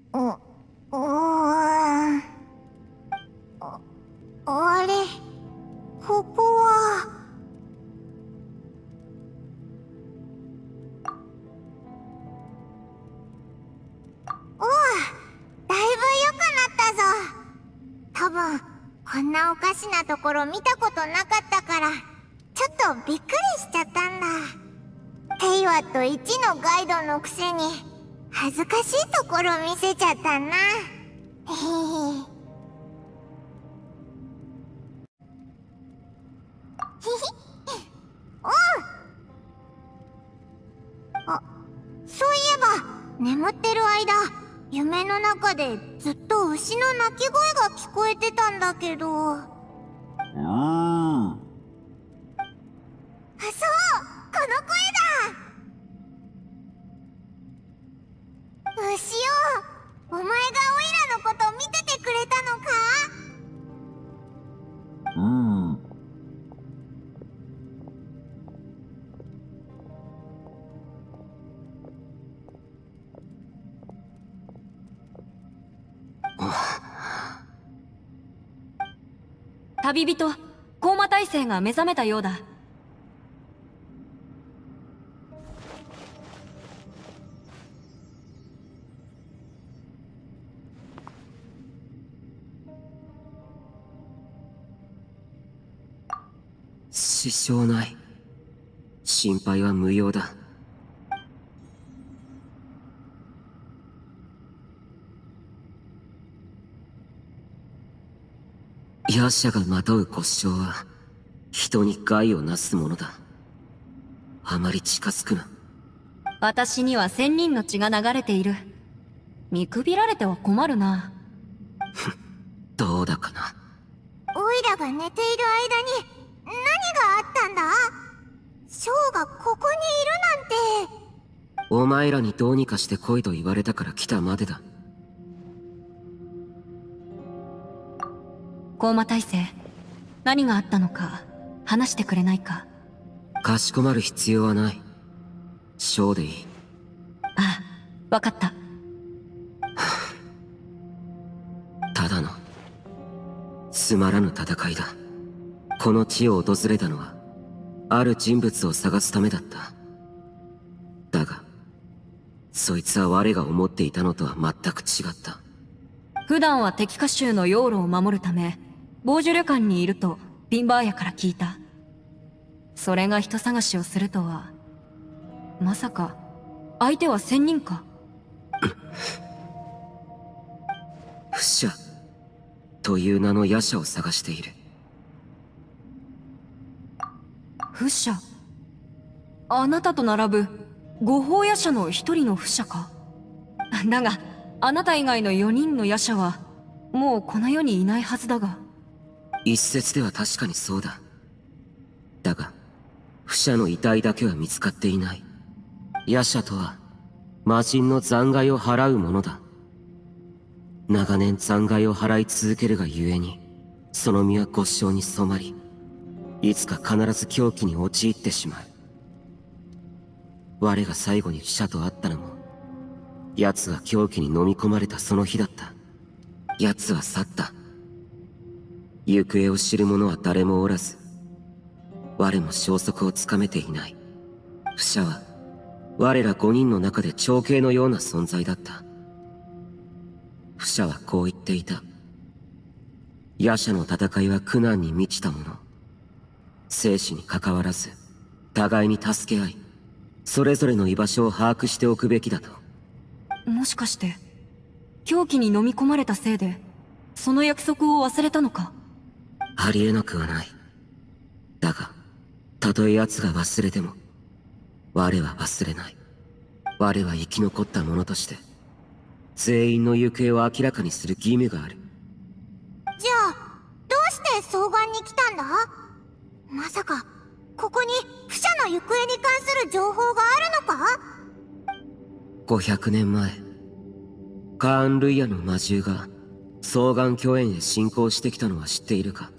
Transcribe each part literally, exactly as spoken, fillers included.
う、うーん。あ、あれ、ここは。おう、だいぶ良くなったぞ。多分、こんなおかしなところ見たことなかったから、ちょっとびっくりしちゃったんだ。テイワットいちのガイドのくせに、恥ずかしいところ見せちゃったな。へへへ。ひひ。おう。あ、そういえば、眠ってる間、夢の中でずっと牛の鳴き声が聞こえてたんだけど。あ、そう、この声だ。牛よ、お前がオイラのこと見ててくれたのか？うん。 旅人、コーマ大星が目覚めたようだ。 支障ない。心配は無用だ。ヤシャがまとう骨傷は人に害をなすものだ。あまり近づくな。 私には仙人の血が流れている。見くびられては困るな。 どうだかな。 オイラが寝ている間に何があったんだ？ショーがここにいるなんて。 お前らにどうにかして来いと言われたから来たまでだ。 コーマ大星、何があったのか話してくれないか？ かしこまる必要はない。ショーでいい。 ああ、わかった。 ただのつまらぬ戦いだ。この地を訪れたのはある人物を探すためだった。だがそいつは我が思っていたのとは全く違った。 普段は敵歌衆の養路を守るため防樹旅館にいるとビンバーヤから聞いた。それが人探しをするとは。まさか相手は仙人か？ フシャという名の夜叉を探している。 フシャ、あなたと並ぶ五法夜叉の一人のフシャか？だがあなた以外のよにんの夜叉はもうこの世にいないはずだが。 一説では確かにそうだ。だがフシャの遺体だけは見つかっていない。夜叉とは魔人の残骸を払うものだ。長年残骸を払い続けるがゆえにその身は極小に染まり、いつか必ず狂気に陥ってしまう。我が最後にフシャと会ったのも奴が狂気に飲み込まれたその日だった。奴は去った。行方を知る者は誰もおらず、我も消息をつかめていない。フシャは我ら五人の中で長兄のような存在だった。フシャはこう言っていた。夜叉の戦いは苦難に満ちたもの。生死に関わらず互いに助け合い、それぞれの居場所を把握しておくべきだと。 もしかして狂気に飲み込まれたせいでその約束を忘れたのか？ ありえなくはない。だがたとえ奴が忘れても我は忘れない。我は生き残った者として全員の行方を明らかにする義務がある。 じゃあどうして双眼に来たんだ？まさかここにフシャの行方に関する情報があるのか？ ごひゃくねんまえ、カーン・ルイヤの魔獣が双眼巨炎へ侵攻してきたのは知っているか？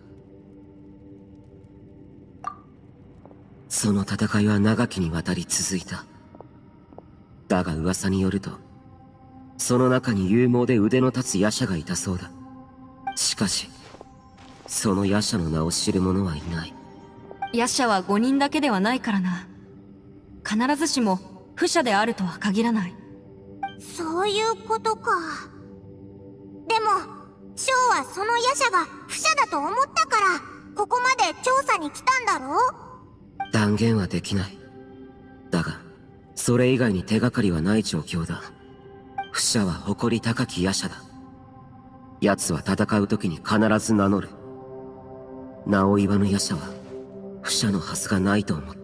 その戦いは長きにわたり続いた。だが噂によるとその中に勇猛で腕の立つ夜叉がいたそうだ。しかしその夜叉の名を知る者はいない。 夜叉はごにんだけではないからな。必ずしも不死であるとは限らない。 そういうことか。でもショウはその夜叉が不死だと思ったからここまで調査に来たんだろう。 断言はできない。だがそれ以外に手がかりはない状況だ。不死は誇り高き夜叉だ。奴は戦う時に必ず名乗る。名を言わぬ夜叉は不死のはずがないと思った。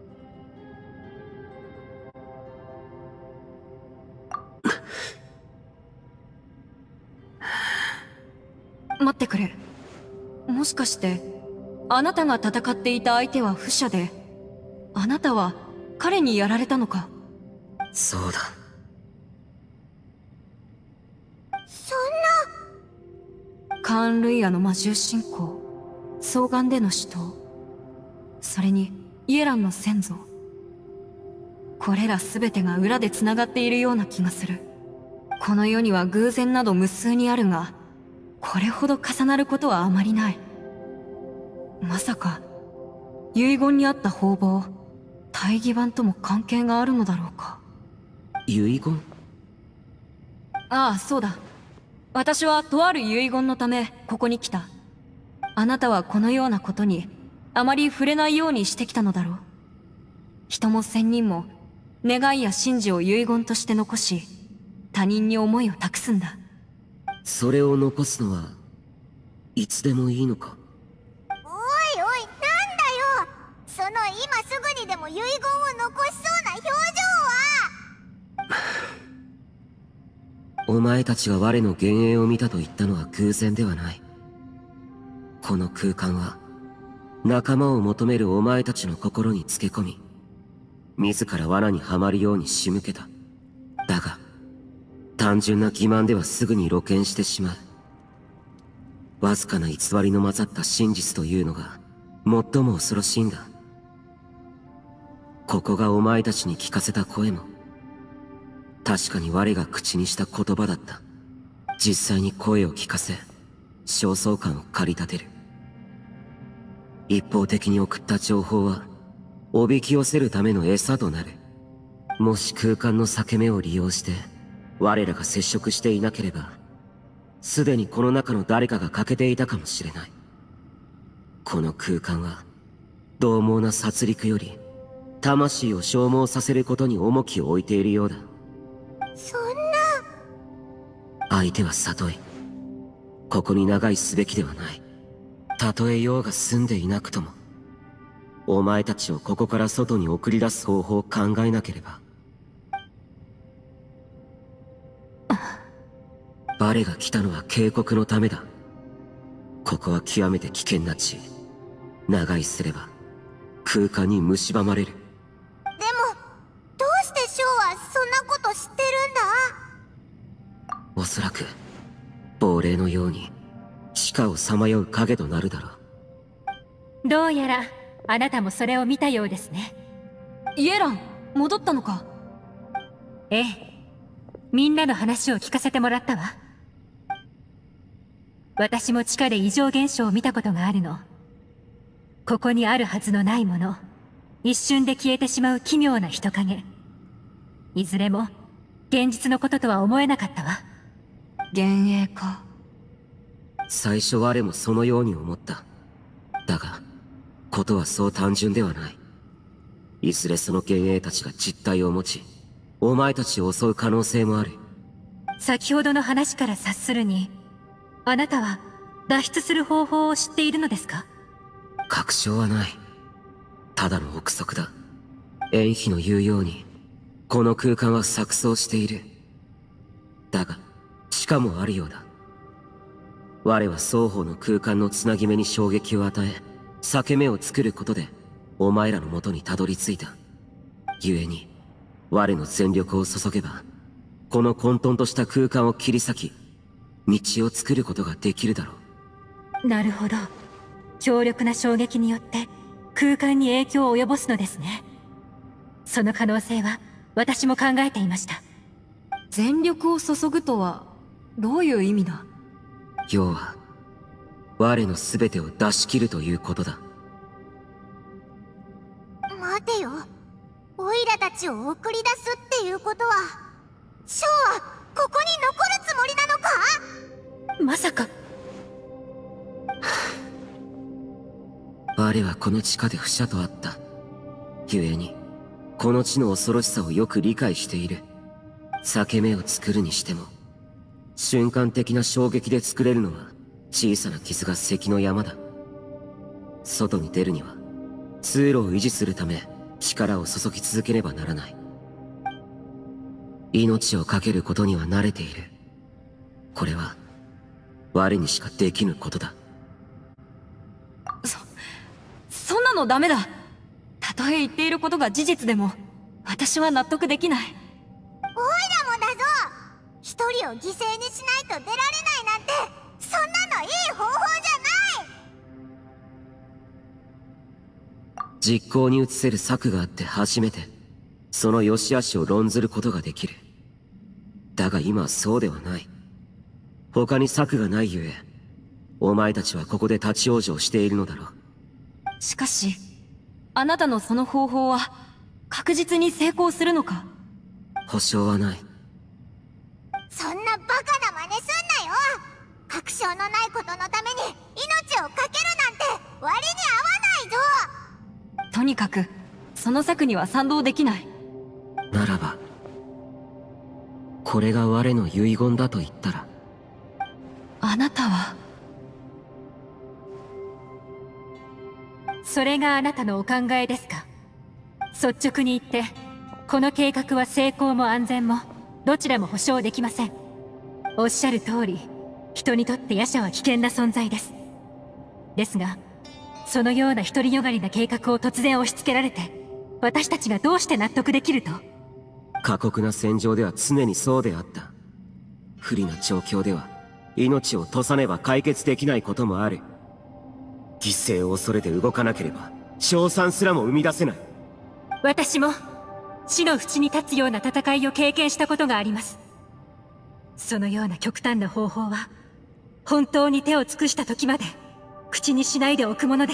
待ってくれ。もしかしてあなたが戦っていた相手は不死で、あなたは彼にやられたのか？ そうだ。 そんな。 カーン・ルイアの魔獣信仰、双眼での死闘、それにイエランの先祖、これら全てが裏で繋がっているような気がする。この世には偶然など無数にあるが、これほど重なることはあまりない。まさか遺言にあった方々、大義版とも関係があるのだろうか。 遺言？ ああ、そうだ。私はとある遺言のためここに来た。あなたはこのようなことにあまり触れないようにしてきたのだろう。人も仙人も願いや神事を遺言として残し、他人に思いを託すんだ。 それを残すのはいつでもいいのか？ おいおい、なんだよその今すぐにでも遺言を残しそうな表情は。 お前たちが我の幻影を見たと言ったのは偶然ではない。この空間は仲間を求めるお前たちの心につけ込み、自ら罠にはまるように仕向けた。だが単純な欺瞞ではすぐに露見してしまう。わずかな偽りの混ざった真実というのが最も恐ろしいんだ。ここがお前たちに聞かせた声も確かに我が口にした言葉だった。実際に声を聞かせ焦燥感を駆り立てる。一方的に送った情報はおびき寄せるための餌となる。もし空間の裂け目を利用して我らが接触していなければ、すでにこの中の誰かが欠けていたかもしれない。この空間は獰猛な殺戮より魂を消耗させることに重きを置いているようだ。 そんな。 相手は里い。ここに長居すべきではない。たとえ用が済んでいなくとも、お前たちをここから外に送り出す方法を考えなければ。バレが来たのは警告のためだ。ここは極めて危険な地。長居すれば空間に蝕まれる。 でもどうしてショウはそんなこと知ってるんだ？ おそらく亡霊のように地下をさまよう影となるだろう。どうやらあなたもそれを見たようですね。 イエラン、戻ったのか？ ええ、みんなの話を聞かせてもらったわ。私も地下で異常現象を見たことがあるの。ここにあるはずのないもの、一瞬で消えてしまう奇妙な人影。いずれも現実のこととは思えなかったわ。 幻影か。 最初我もそのように思った。だがことはそう単純ではない。いずれその幻影たちが実体を持ち、お前たちを襲う可能性もある。 先ほどの話から察するに、あなたは脱出する方法を知っているのですか？ 確証はない。ただの憶測だ。縁妃の言うようにこの空間は錯綜している。だがしかもあるようだ。我は双方の空間のつなぎ目に衝撃を与え、裂け目を作ることでお前らの元にたどり着いた。故に我の全力を注げばこの混沌とした空間を切り裂き、道を作ることができるだろう。なるほど。強力な衝撃によって空間に影響を及ぼすのですね。その可能性は私も考えていました。 全力を注ぐとはどういう意味だ？ 要は我の全てを出し切るということだ。 待てよ、オイラたちを送り出すっていうことは、ショウはここに残るつもりなのか？ まさか。 我はこの地下で不捨と会った。故にこの地の恐ろしさをよく理解している。裂け目を作るにしても瞬間的な衝撃で作れるのは小さな傷が関の山だ。外に出るには通路を維持するため力を注ぎ続けねばならない。命を懸けることには慣れている。これは我にしかできぬことだ。 そ、そんなのダメだ。たとえ言っていることが事実でも私は納得できない。 オイラもだぞ。一人を犠牲にしないと出られないなんて、そんなのいい方法じゃない。 実行に移せる策があって初めてその良し悪しを論ずることができる。だが今はそうではない。他に策がないゆえお前たちはここで立ち往生しているのだろう。 しかしあなたのその方法は確実に成功するのか？ 保証はない。 そんなバカな真似すんなよ。確証のないことのために命を懸けるなんて割に合わないぞ。 とにかくその策には賛同できない。 ならばこれが我の遺言だと言ったら。 あなたは。 それがあなたのお考えですか？率直に言ってこの計画は成功も安全もどちらも保証できません。おっしゃる通り人にとって夜叉は危険な存在です。ですがそのような独りよがりな計画を突然押し付けられて私たちがどうして納得できると？ 過酷な戦場では常にそうであった。不利な状況では命を賭さねば解決できないこともある。犠牲を恐れて動かなければ勝算すらも生み出せない。 私も死の淵に立つような戦いを経験したことがあります。そのような極端な方法は本当に手を尽くした時まで口にしないでおくものです。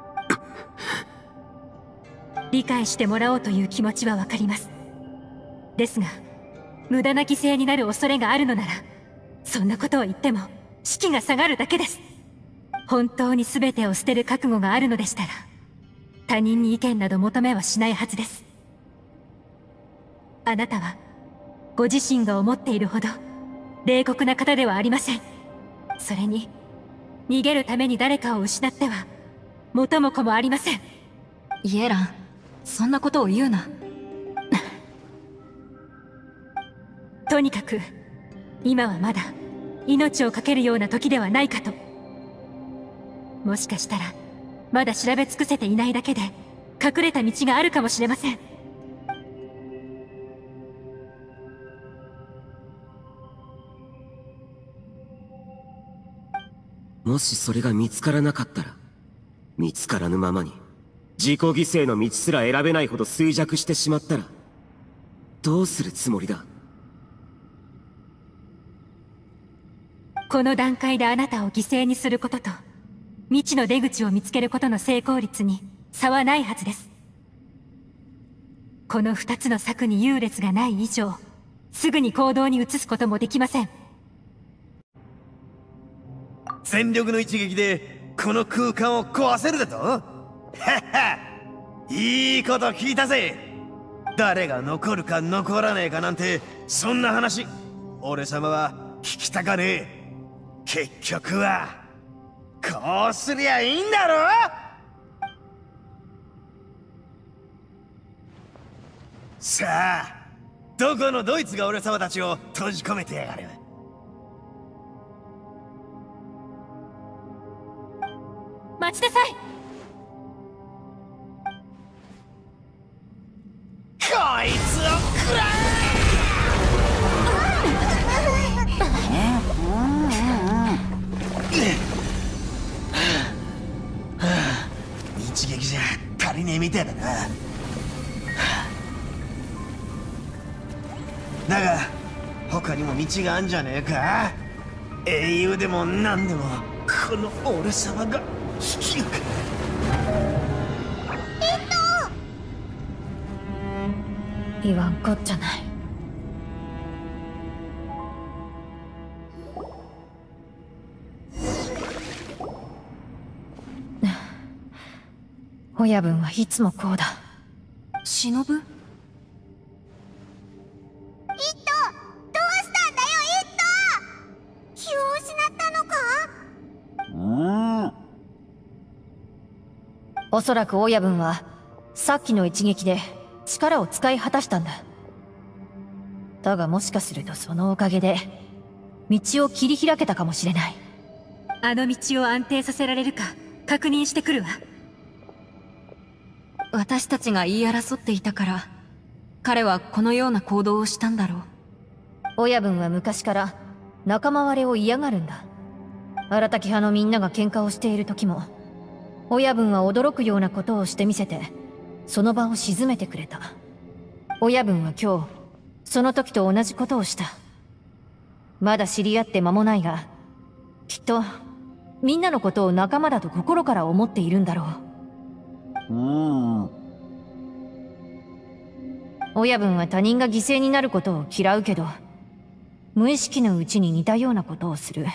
理解してもらおうという気持ちはわかります。ですが無駄な犠牲になる恐れがあるのならそんなことを言っても士気が下がるだけです。本当に全てを捨てる覚悟があるのでしたら他人に意見など求めはしないはずです。あなたはご自身が思っているほど冷酷な方ではありません。それに逃げるために誰かを失っては元も子もありません。 イエラン、そんなことを言うな。 とにかく今はまだ命を懸けるような時ではないかと。もしかしたらまだ調べ尽くせていないだけで隠れた道があるかもしれません。 もしそれが見つからなかったら、見つからぬままに自己犠牲の道すら選べないほど衰弱してしまったらどうするつもりだ？ この段階であなたを犠牲にすることと未知の出口を見つけることの成功率に差はないはずです。この二つの策に優劣がない以上すぐに行動に移すこともできません。 全力の一撃でこの空間を壊せるだと？はっは、いいこと聞いたぜ。誰が残るか残らねえかなんてそんな話俺様は聞きたかねえ。結局はこうすりゃいいんだろ。さあどこのドイツが俺様たちを閉じ込めてやがる。 待ちなさい。 こいつを食らえ。一撃じゃ足りねえみたいだな。だがも道があんじゃねえか。英雄でも何でもこの俺様が引き受け。 言わんこっちゃない。親分はいつもこうだ。 忍？イット、どうしたんだよイット。気を失ったのか？ おそらく親分はさっきの一撃で力を使い果たしたんだ。だがもしかするとそのおかげで道を切り開けたかもしれない。 あの道を安定させられるか確認してくるわ。 私たちが言い争っていたから彼はこのような行動をしたんだろう。 親分は昔から仲間割れを嫌がるんだ。荒滝派のみんなが喧嘩をしている時も親分は驚くようなことをしてみせてその場を鎮めてくれた。親分は今日その時と同じことをした。まだ知り合って間もないがきっとみんなのことを仲間だと心から思っているんだろう。うん。親分は他人が犠牲になることを嫌うけど無意識のうちに似たようなことをする。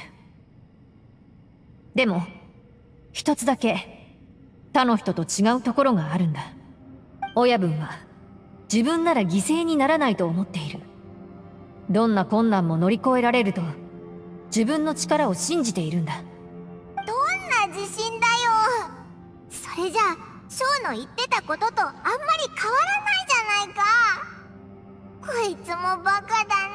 でも一つだけ他の人と違うところがあるんだ。親分は自分なら犠牲にならないと思っている。どんな困難も乗り越えられると自分の力を信じているんだ。 どんな自信だよ。それじゃあショーの言ってたこととあんまり変わらないじゃないか。こいつもバカだな。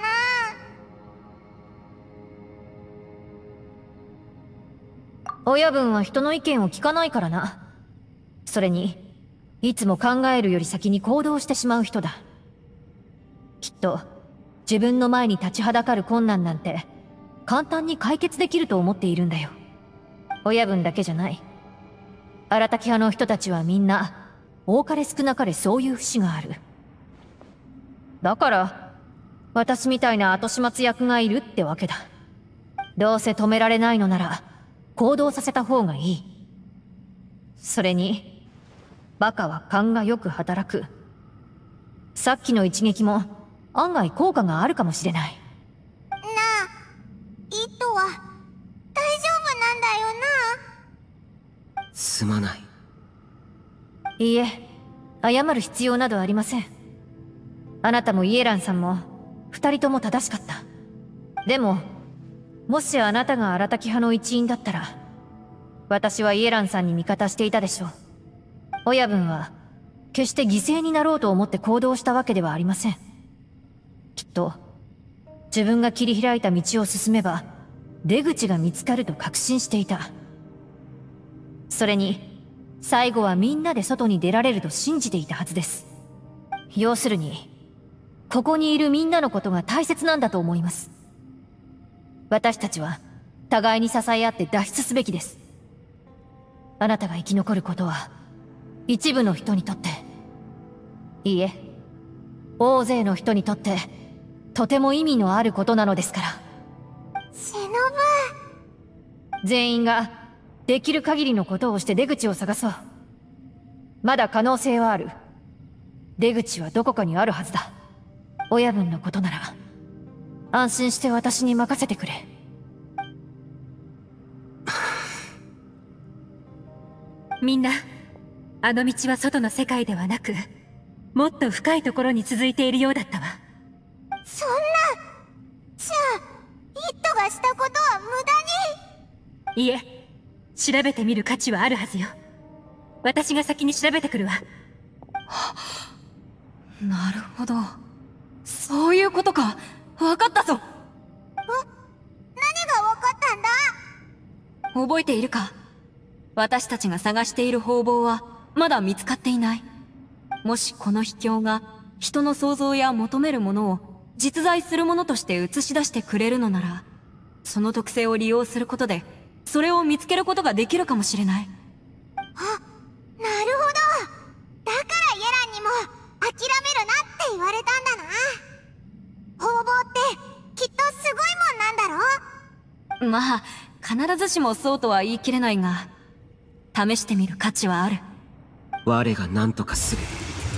親分は人の意見を聞かないからな。それにいつも考えるより先に行動してしまう人だ。きっと自分の前に立ちはだかる困難なんて簡単に解決できると思っているんだよ。親分だけじゃない。荒滝派の人たちはみんな多かれ少なかれそういう節がある。だから私みたいな後始末役がいるってわけだ。どうせ止められないのなら行動させた方がいい。それにバカは勘がよく働く。さっきの一撃も案外効果があるかもしれない。 なあ、イットは大丈夫なんだよな。 すまない。 いいえ、謝る必要などありません。あなたもイエランさんも二人とも正しかった。でももしあなたが荒滝派の一員だったら私はイエランさんに味方していたでしょう。親分は決して犠牲になろうと思って行動したわけではありません。きっと自分が切り開いた道を進めば出口が見つかると確信していた。それに最後はみんなで外に出られると信じていたはずです。要するにここにいるみんなのことが大切なんだと思います。私たちは互いに支え合って脱出すべきです。あなたが生き残ることは一部の人にとって、いいえ大勢の人にとってとても意味のあることなのですから。 忍。 全員ができる限りのことをして出口を探そう。まだ可能性はある。出口はどこかにあるはずだ。親分のことなら安心して私に任せてくれ。 みんな、あの道は外の世界ではなくもっと深いところに続いているようだったわ。 そんな。じゃあイットがしたことは無駄に。 いえ、調べてみる価値はあるはずよ。私が先に調べてくるわ。 なるほど、そういうことか。分かったぞ。 何が分かったんだ？ 覚えているか？私たちが探している方々はまだ見つかっていない。もしこの秘境が人の想像や求めるものを実在するものとして映し出してくれるのなら、その特性を利用することでそれを見つけることができるかもしれない。 あ、なるほど。だからイエランにも諦めるなって言われたんだな。方々ってきっとまあ必ずしもそうとは言い切れないが、試してみる価値はある。 我が何とかする。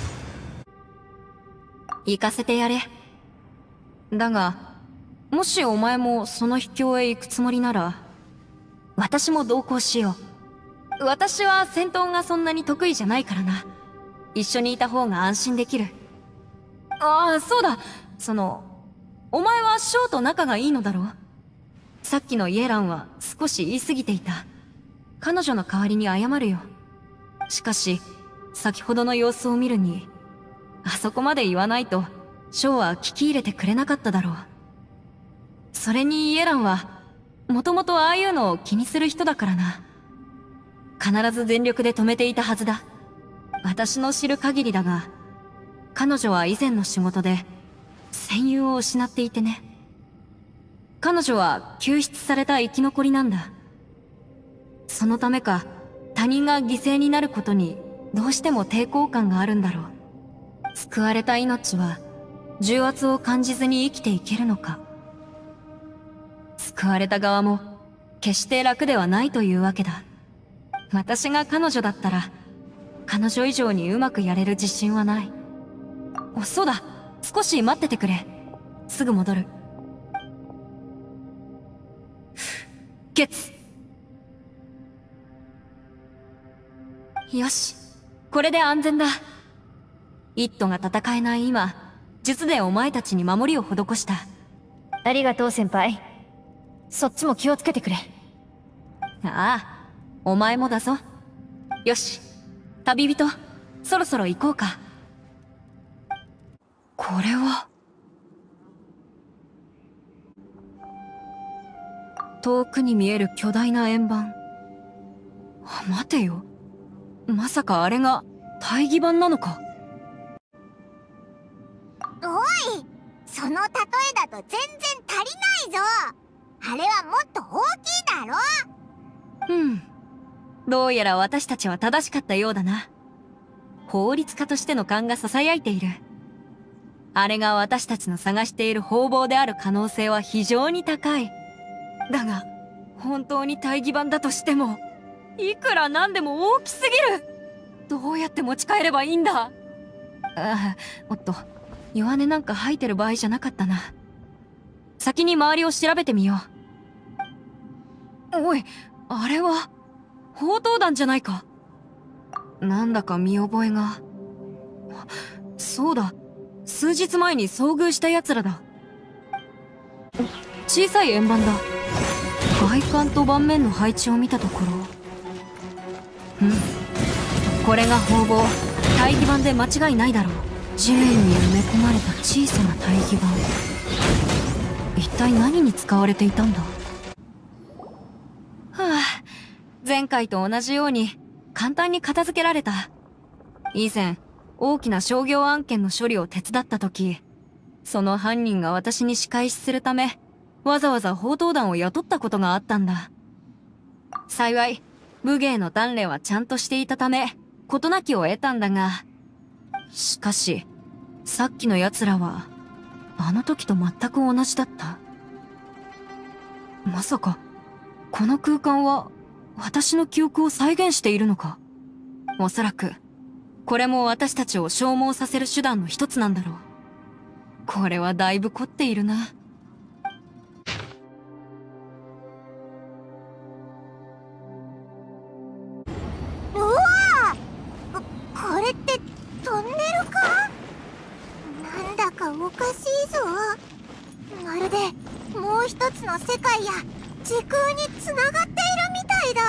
行かせてやれ。だがもしお前もその秘境へ行くつもりなら、私も同行しよう。私は戦闘がそんなに得意じゃないからな。一緒にいた方が安心できる。ああ、そうだ。そのお前はショーと仲がいいのだろう。さっきのイエランは少し言い過ぎていた。彼女の代わりに謝るよ。しかし先ほどの様子を見るに、あそこまで言わないとショーは聞き入れてくれなかっただろう。それにイエランはもともとああいうのを気にする人だからな。必ず全力で止めていたはずだ。私の知る限りだが、彼女は以前の仕事で戦友を失っていてね。彼女は救出された生き残りなんだ。そのためか他人が犠牲になることにどうしても抵抗感があるんだろう。救われた命は重圧を感じずに生きていけるのか。救われた側も決して楽ではないというわけだ。私が彼女だったら彼女以上にうまくやれる自信はない。お、そうだ。少し待っててくれ。すぐ戻る。ゲッツ。よし、これで安全だ。イットが戦えない今、術でお前たちに守りを施した。 ありがとう先輩。そっちも気をつけてくれ。 ああ、お前もだぞ。よし、旅人、そろそろ行こうか。これは遠くに見える巨大な円盤。あ、待てよ、まさかあれが大義板なのか。 おい、その例えだと全然足りないぞ。あれはもっと大きいだろ。 うん、どうやら私たちは正しかったようだな。法律家としての勘が囁いている。あれが私たちの探している方々である可能性は非常に高い。だが本当に大義板だとしても、いくらなんでも大きすぎる。どうやって持ち帰ればいいんだ。ああ、おっと、弱音なんか吐いてる場合じゃなかったな。先に周りを調べてみよう。おい、あれは砲刀弾じゃないか。なんだか見覚えが。そうだ、数日前に遭遇した奴らだ。小さい円盤だ。外観と盤面の配置を見たところ、うん、これが砲棒、大義板で間違いないだろう。地面に埋め込まれた小さな大義板、一体何に使われていたんだ。はあ、前回と同じように簡単に片付けられた。以前大きな商業案件の処理を手伝った時、その犯人が私に仕返しするためわざわざ砲刀弾を雇ったことがあったんだ。幸い武芸の鍛錬はちゃんとしていたため事なきを得たんだが、しかしさっきの奴らはあの時と全く同じだった。まさかこの空間は私の記憶を再現しているのか。おそらくこれも私たちを消耗させる手段の一つなんだろう。これはだいぶ凝っているな。 うわー、こ、これってトンネルか。なんだかおかしいぞ。まるでもう一つの世界や時空につながっているみたいだ。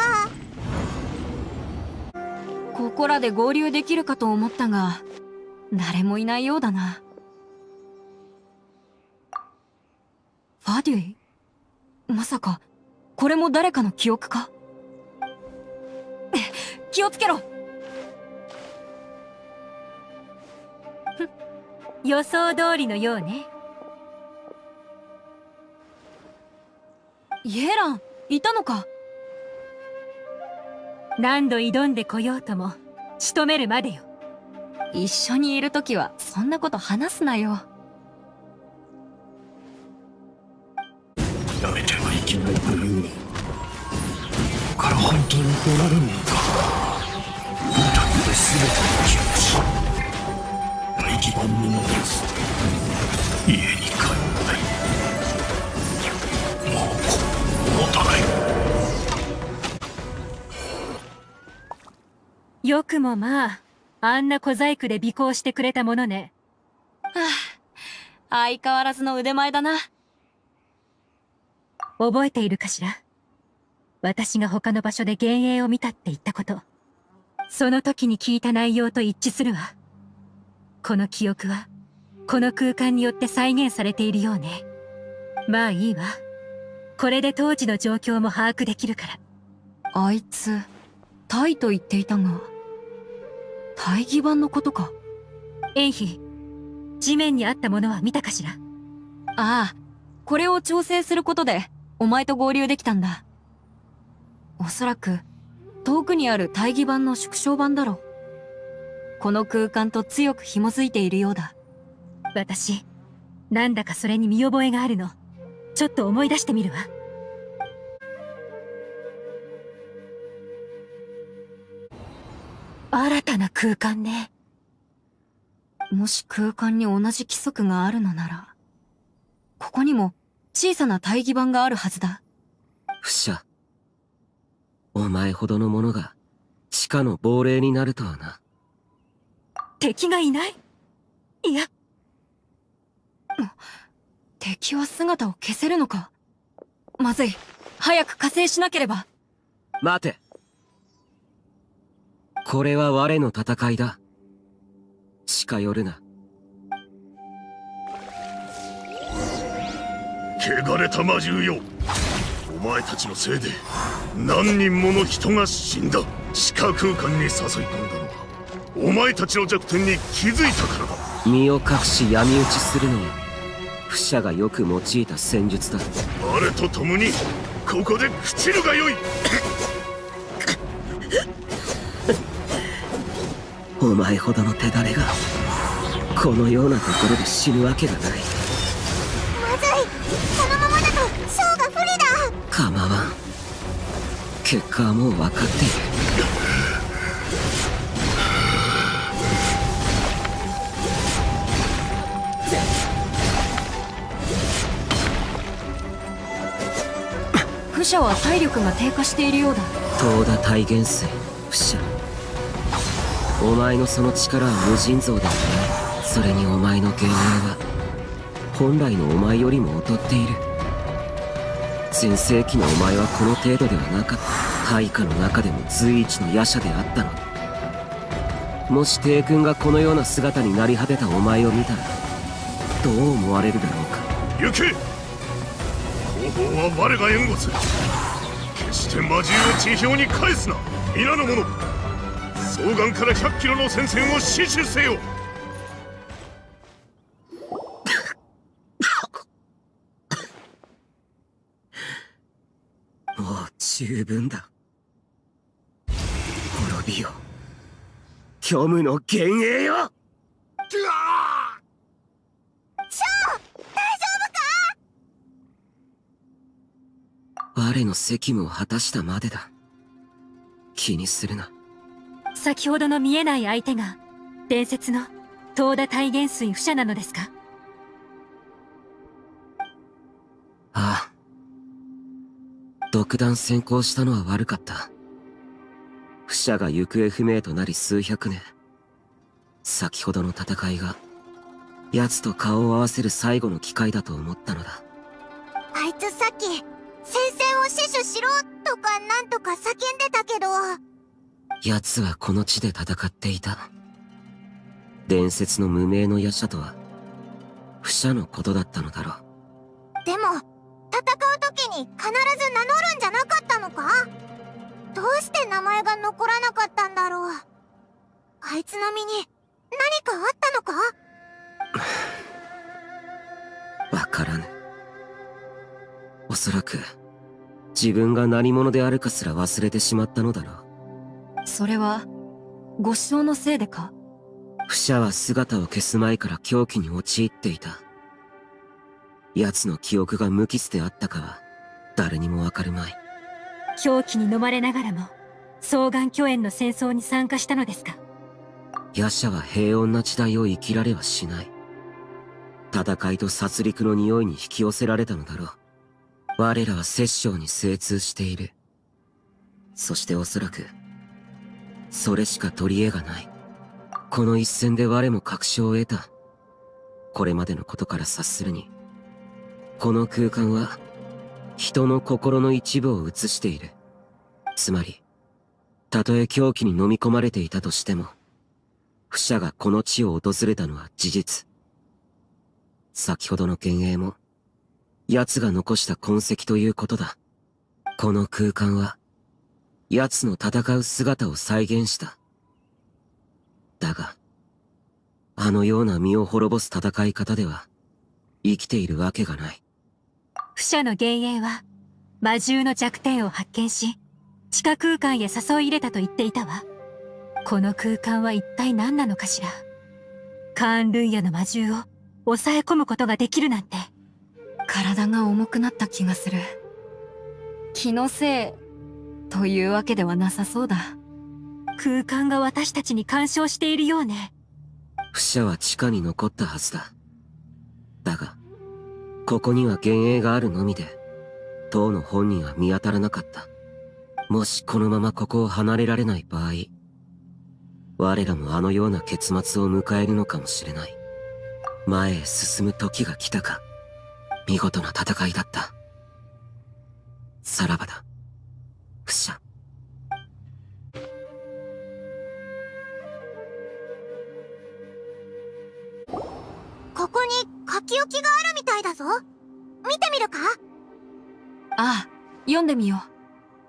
ここらで合流できるかと思ったが、誰もいないようだな。ファデュイ？まさかこれも誰かの記憶か。気をつけろ。 予想通りのようね。 イエラン、いたのか。 何度挑んでこようとも仕留めるまでよ。 一緒にいるときはそんなこと話すなよ。 やめてはいけない。 れというのは、ここから本当に出られんのか。だって全ての気持ち大基盤に戻す。家に帰ったい。もう持たない。 よくもまああんな小細工で尾行してくれたものね。 はあ、相変わらずの腕前だな。 覚えているかしら。私が他の場所で幻影を見たって言ったこと。その時に聞いた内容と一致するわ。この記憶はこの空間によって再現されているようね。まあいいわ。これで当時の状況も把握できるから。 あいつタイと言っていたが、大義版のことか。 エイヒ、地面にあったものは見たかしら。 ああ、これを調整することでお前と合流できたんだ。おそらく遠くにある大義版の縮小版だろう。この空間と強く紐づいているようだ。 私なんだかそれに見覚えがあるの。ちょっと思い出してみるわ。新たな空間ね。 もし空間に同じ規則があるのなら、ここにも小さな大義版があるはずだ。 フシャ、お前ほどの者が地下の亡霊になるとはな。 敵がいない？いや、 敵は姿を消せるのか。まずい、早く加勢しなければ。 待て。これは我の戦いだ。近寄るな。 汚れた魔獣よ、お前たちのせいで何人もの人が死んだ。地下空間に誘い込んだのはお前たちの弱点に気づいたからだ。 身を隠し闇討ちするのはフシャがよく用いた戦術だ。 我と共にここで朽ちるがよい。 お前ほどの手だれがこのようなところで死ぬわけがない。 まずい、このままだとショーが不利だ。 構わん。結果はもう分かっている。 フシャは体力が低下しているようだ。 東田大元帥フシャ、お前のその力は無尽蔵だ。それにお前の幻影は本来のお前よりも劣っている。全盛期のお前はこの程度ではなかった。配下の中でも随一の夜叉であったのに、もし帝君がこのような姿になり果てたお前を見たらどう思われるだろうか。 行け。後方は我が援護する。決して魔獣を地表に返すな。皆の者、双眼からひゃっキロの戦線を死守せよ。 もう十分だ。滅びよ、虚無の幻影よ。 ショー、大丈夫か？ 我の責務を果たしたまでだ。気にするな。 先ほどの見えない相手が伝説の東田大元帥不赦なのですか？ ああ、独断先行したのは悪かった。不赦が行方不明となり数百年、先ほどの戦いが奴と顔を合わせる最後の機会だと思ったのだ。 あいつさっき戦線を死守しろとかなんとか叫んでたけど、 奴はこの地で戦っていた。伝説の無名の夜叉とは不赦のことだったのだろう。 でも戦う時に必ず名乗るんじゃなかったのか？どうして名前が残らなかったんだろう。あいつの身に何かあったのか？ わからぬ。おそらく自分が何者であるかすら忘れてしまったのだろう。 それはご子孫のせいでか？ 不赦は姿を消す前から狂気に陥っていた。奴の記憶が無機質であったかは誰にもわかるまい。 狂気に飲まれながらも双眼巨炎の戦争に参加したのですか？ 夜叉は平穏な時代を生きられはしない。戦いと殺戮の匂いに引き寄せられたのだろう。我らは殺生に精通している。そしておそらくそれしか取り柄がない。この一戦で我も確証を得た。これまでのことから察するに、この空間は人の心の一部を映している。つまりたとえ狂気に飲み込まれていたとしても、不者がこの地を訪れたのは事実。先ほどの幻影も奴が残した痕跡ということだ。この空間は奴の戦う姿を再現した。だがあのような身を滅ぼす戦い方では生きているわけがない。 不者の幻影は魔獣の弱点を発見し、地下空間へ誘い入れたと言っていたわ。この空間は一体何なのかしら。カーン・ルイヤの魔獣を抑え込むことができるなんて。 体が重くなった気がする。気のせいというわけではなさそうだ。 空間が私たちに干渉しているようね。 不者は地下に残ったはずだ。だがここには幻影があるのみで、当の本人は見当たらなかった。もしこのままここを離れられない場合、我らもあのような結末を迎えるのかもしれない。前へ進む時が来たか。見事な戦いだった。さらばだ、不者。 ここに書き置きがあるみたいだぞ。見てみるか？ ああ、読んでみよう。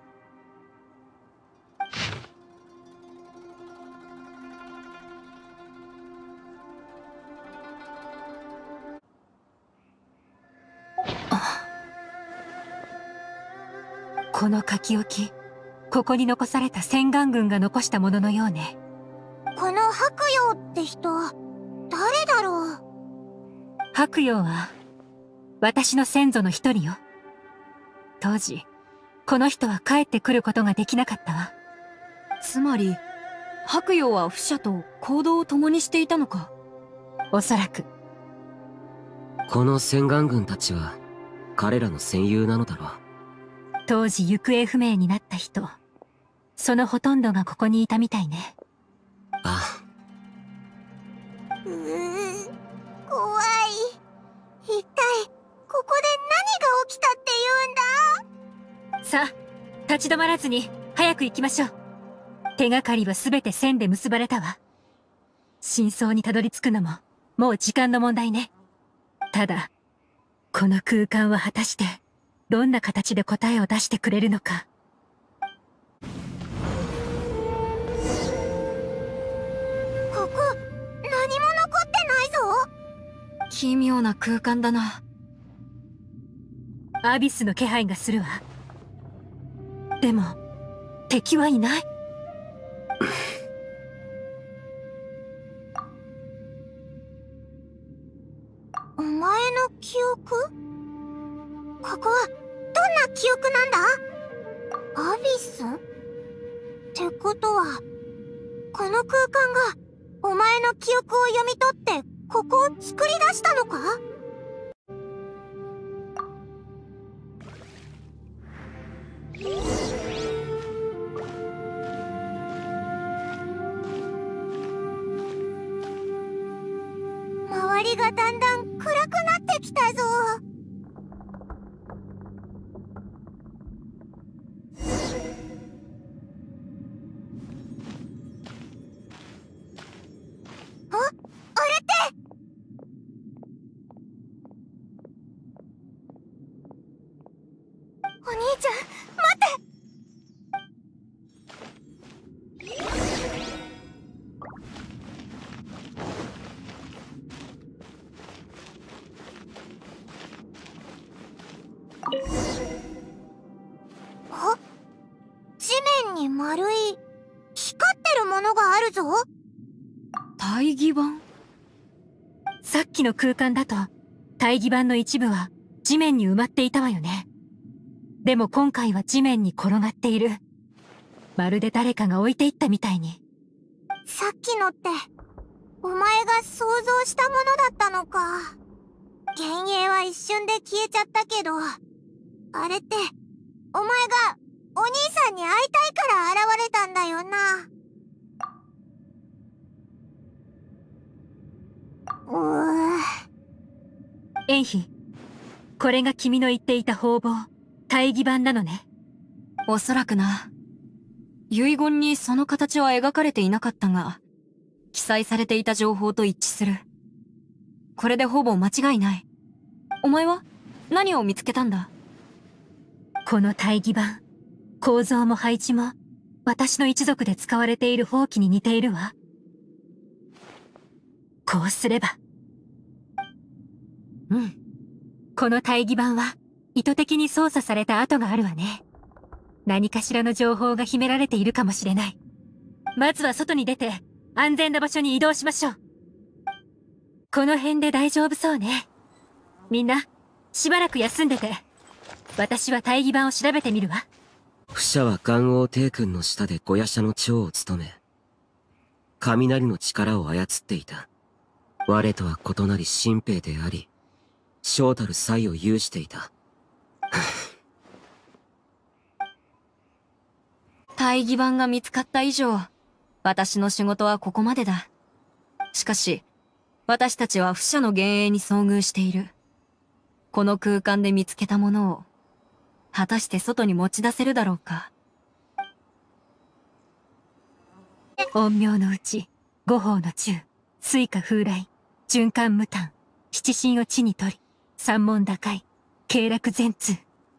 この書き置き、ここに残された千眼軍が残したもののようね。 この白陽って人、誰だろう？ 白陽は私の先祖の一人よ。当時この人は帰ってくることができなかったわ。 つまり白陽は不者と行動を共にしていたのか？ おそらく。 この千眼軍たちは彼らの戦友なのだろう。 当時行方不明になった人、そのほとんどがここにいたみたいね。 ああ、うー怖い。一体ここで何が起きたって言うんだ？ さあ、立ち止まらずに早く行きましょう。手がかりは全て線で結ばれたわ。真相にたどり着くのももう時間の問題ね。ただこの空間は果たしてどんな形で答えを出してくれるのか。 ここ何も残ってないぞ。 奇妙な空間だな。 アビスの気配がするわ。でも敵はいない。 お前の記憶？ここはどんな記憶なんだ？アビス？ってことはこの空間がお前の記憶を読み取ってここを作り出したのか？周りがだんだん暗くなってきたぞ。あ、あれってお兄ちゃん、待って。あ、地面に丸い光ってるものがあるぞ。 大義板？ さっきの空間だと大義板の一部は地面に埋まっていたわよね。 でも今回は地面に転がっている。まるで誰かが置いていったみたいに。 さっきのってお前が想像したものだったのか。幻影は一瞬で消えちゃったけど、あれってお前がお兄さんに会いたいから現れたんだよな。うーエンヒ、これが君の言っていた方々、大義版なのね。 おそらくな。遺言にその形は描かれていなかったが、記載されていた情報と一致する。これでほぼ間違いない。お前は何を見つけたんだ？ この大義版、構造も配置も、私の一族で使われている宝器に似ているわ。こうすれば。うん。この大義版は、意図的に操作された跡があるわね。何かしらの情報が秘められているかもしれない。まずは外に出て、安全な場所に移動しましょう。この辺で大丈夫そうね。みんな、しばらく休んでて。私は大義版を調べてみるわ。 フシャは元王帝君の下でゴヤ社の長を務め、雷の力を操っていた。我とは異なり新兵であり、将たる才を有していた。 大義版が見つかった以上、私の仕事はここまでだ。しかし、私たちは不赦の幻影に遭遇している。この空間で見つけたものを、果たして外に持ち出せるだろうか。 陰陽のうち、五法の中、水火風来、循環無胆、七神を地に取り、三門打開、経絡全通。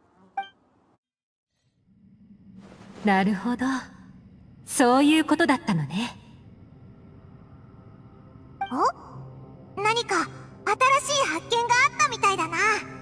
なるほど。そういうことだったのね。 お？何か新しい発見があったみたいだな。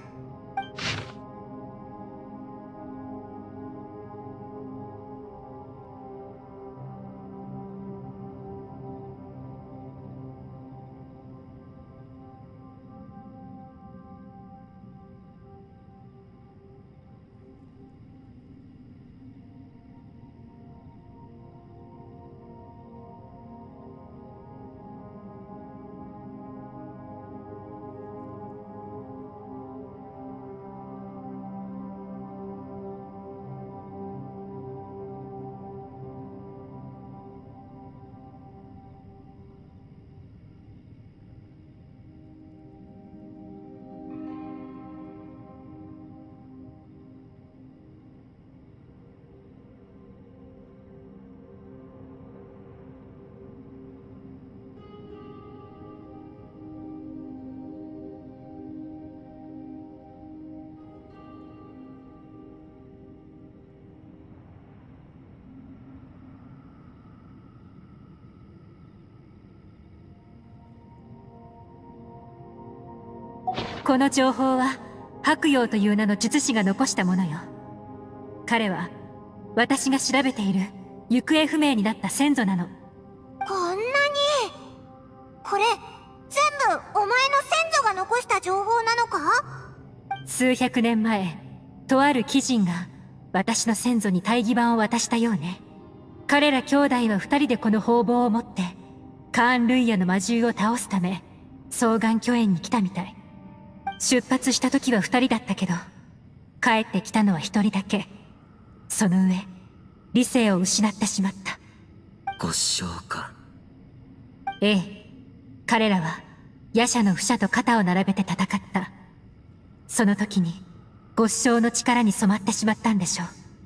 この情報は白陽という名の術師が残したものよ。彼は私が調べている行方不明になった先祖なの。 こんなに。これ全部お前の先祖が残した情報なのか？ 数百年前、とある鬼人が私の先祖に大義版を渡したようね。彼ら兄弟は二人でこの方々を持ってカーン・ルイヤの魔獣を倒すため双眼巨園に来たみたい。出発した時は二人だったけど、帰ってきたのは一人だけ。その上、理性を失ってしまった。 ご将か。 ええ。彼らは、夜叉の不赦と肩を並べて戦った。その時に、ご将の力に染まってしまったんでしょう。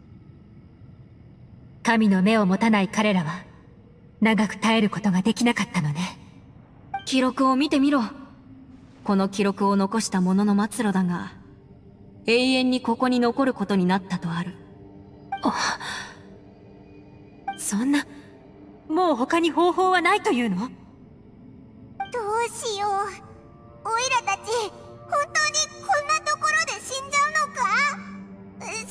神の目を持たない彼らは、長く耐えることができなかったのね。 記録を見てみろ。この記録を残した者の末路だが、永遠にここに残ることになったとある。 あ、そんな、もう他に方法はないというの？ どうしよう。おいらたち、本当にこんなところで死んじゃうのか？そんなの嫌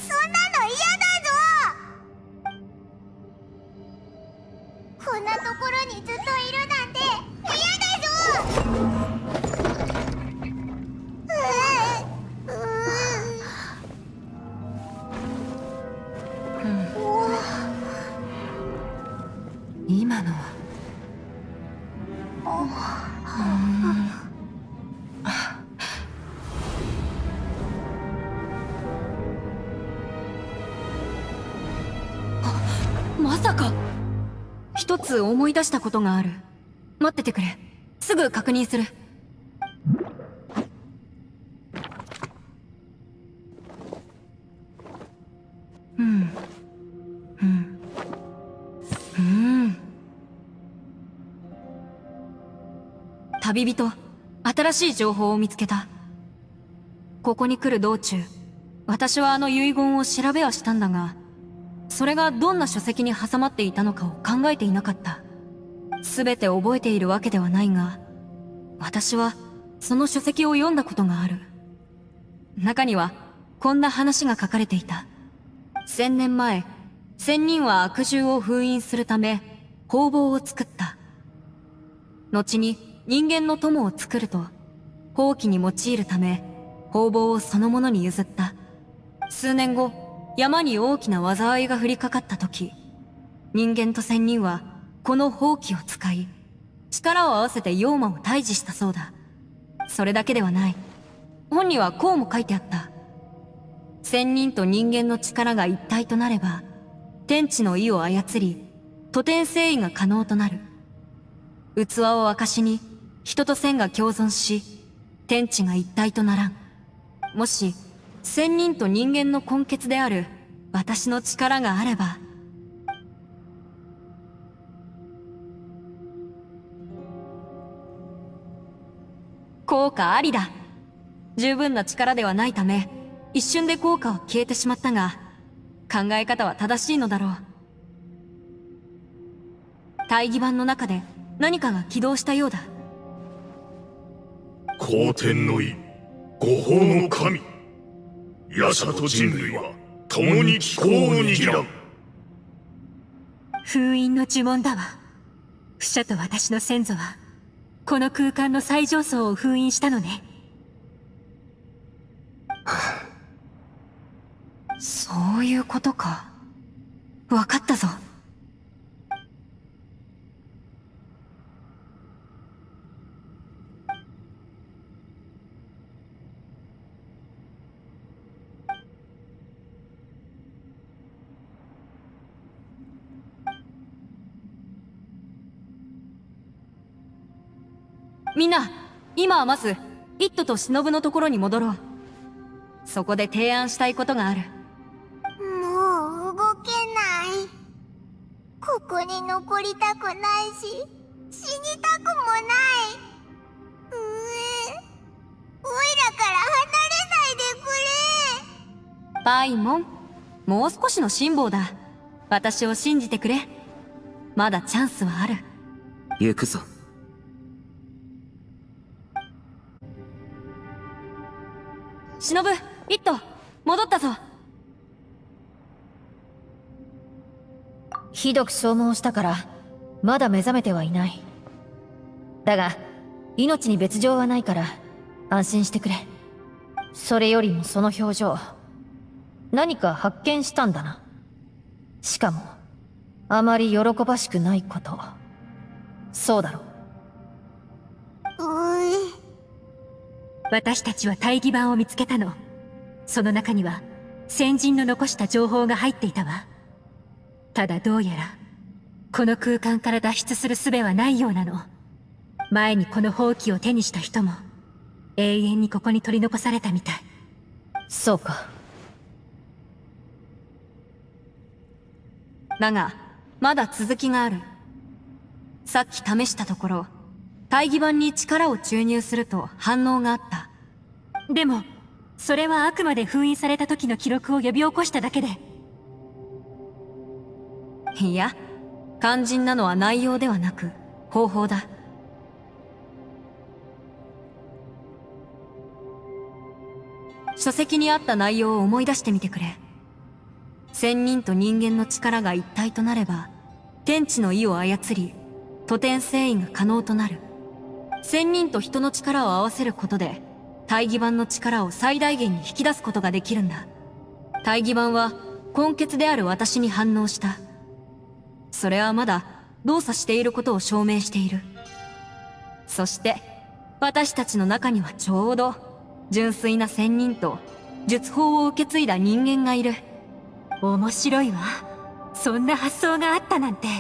だぞ！こんなところにずっといるなんて嫌だぞ！ううまさか。一つ思い出したことがある。待っててくれ。すぐ確認する。うんうんうん旅人、新しい情報を見つけた。ここに来る道中、私はあの遺言を調べはしたんだが、それがどんな書籍に挟まっていたのかを考えていなかった。全て覚えているわけではないが、私はその書籍を読んだことがある。中にはこんな話が書かれていた。千年前、仙人は悪獣を封印するため方々を作った。後に人間の友を作ると、放棄に用いるため方々をそのものに譲った。数年後、山に大きな災いが降りかかった時、人間と仙人はこの放棄を使い、力を合わせて妖魔を退治したそうだ。それだけではない。本にはこうも書いてあった。仙人と人間の力が一体となれば、天地の意を操り、徒天征夷が可能となる。器を証に、人と仙が共存し、天地が一体とならん。もし、仙人と人間の根血である私の力があれば、効果ありだ。十分な力ではないため、一瞬で効果は消えてしまったが、考え方は正しいのだろう。大義版の中で何かが起動したようだ。 皇天の意、五法の神。夜叉と人類は共に気候を握らん。 封印の呪文だわ。不赦と私の先祖はこの空間の最上層を封印したのね。 そういうことか。わかったぞ。みんな、今はまず、イットと忍のところに戻ろう。そこで提案したいことがある。 もう動けない。ここに残りたくないし、死にたくもない。うえ、おいらから離れないでくれ。 パイモン、もう少しの辛抱だ。私を信じてくれ。まだチャンスはある。 行くぞ。 忍、イット、戻ったぞ。 ひどく消耗したからまだ目覚めてはいない。だが命に別状はないから安心してくれ。それよりもその表情、何か発見したんだな。しかもあまり喜ばしくないこと。そうだろうい。 私たちは大義版を見つけたの。その中には先人の残した情報が入っていたわ。ただどうやらこの空間から脱出する術はないようなの。前にこの宝器を手にした人も永遠にここに取り残されたみたい。 そうか。 だがまだ続きがある。さっき試したところ、大義版に力を注入すると反応があった。 でもそれはあくまで封印された時の記録を呼び起こしただけで。 いや、肝心なのは内容ではなく方法だ。書籍にあった内容を思い出してみてくれ。仙人と人間の力が一体となれば、天地の意を操り、徒天征夷が可能となる。仙人と人の力を合わせることで、大義版の力を最大限に引き出すことができるんだ。大義版は根血である私に反応した。それはまだ動作していることを証明している。そして私たちの中にはちょうど純粋な仙人と術法を受け継いだ人間がいる。 面白いわ。 そんな発想があったなんて。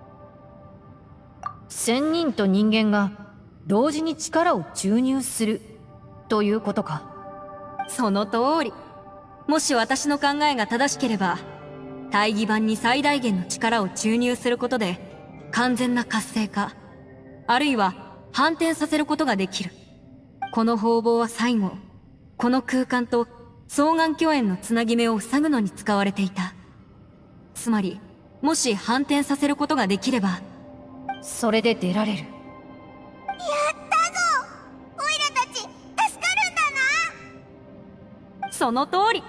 仙人と人間が同時に力を注入するということか。 その通り。もし私の考えが正しければ、大義版に最大限の力を注入することで完全な活性化、あるいは反転させることができる。この方々は最後、この空間と双眼鏡園のつなぎ目を塞ぐのに使われていた。つまり、もし反転させることができれば、 それで出られる。 やったぞ。オイラたち助かるんだな。 その通り。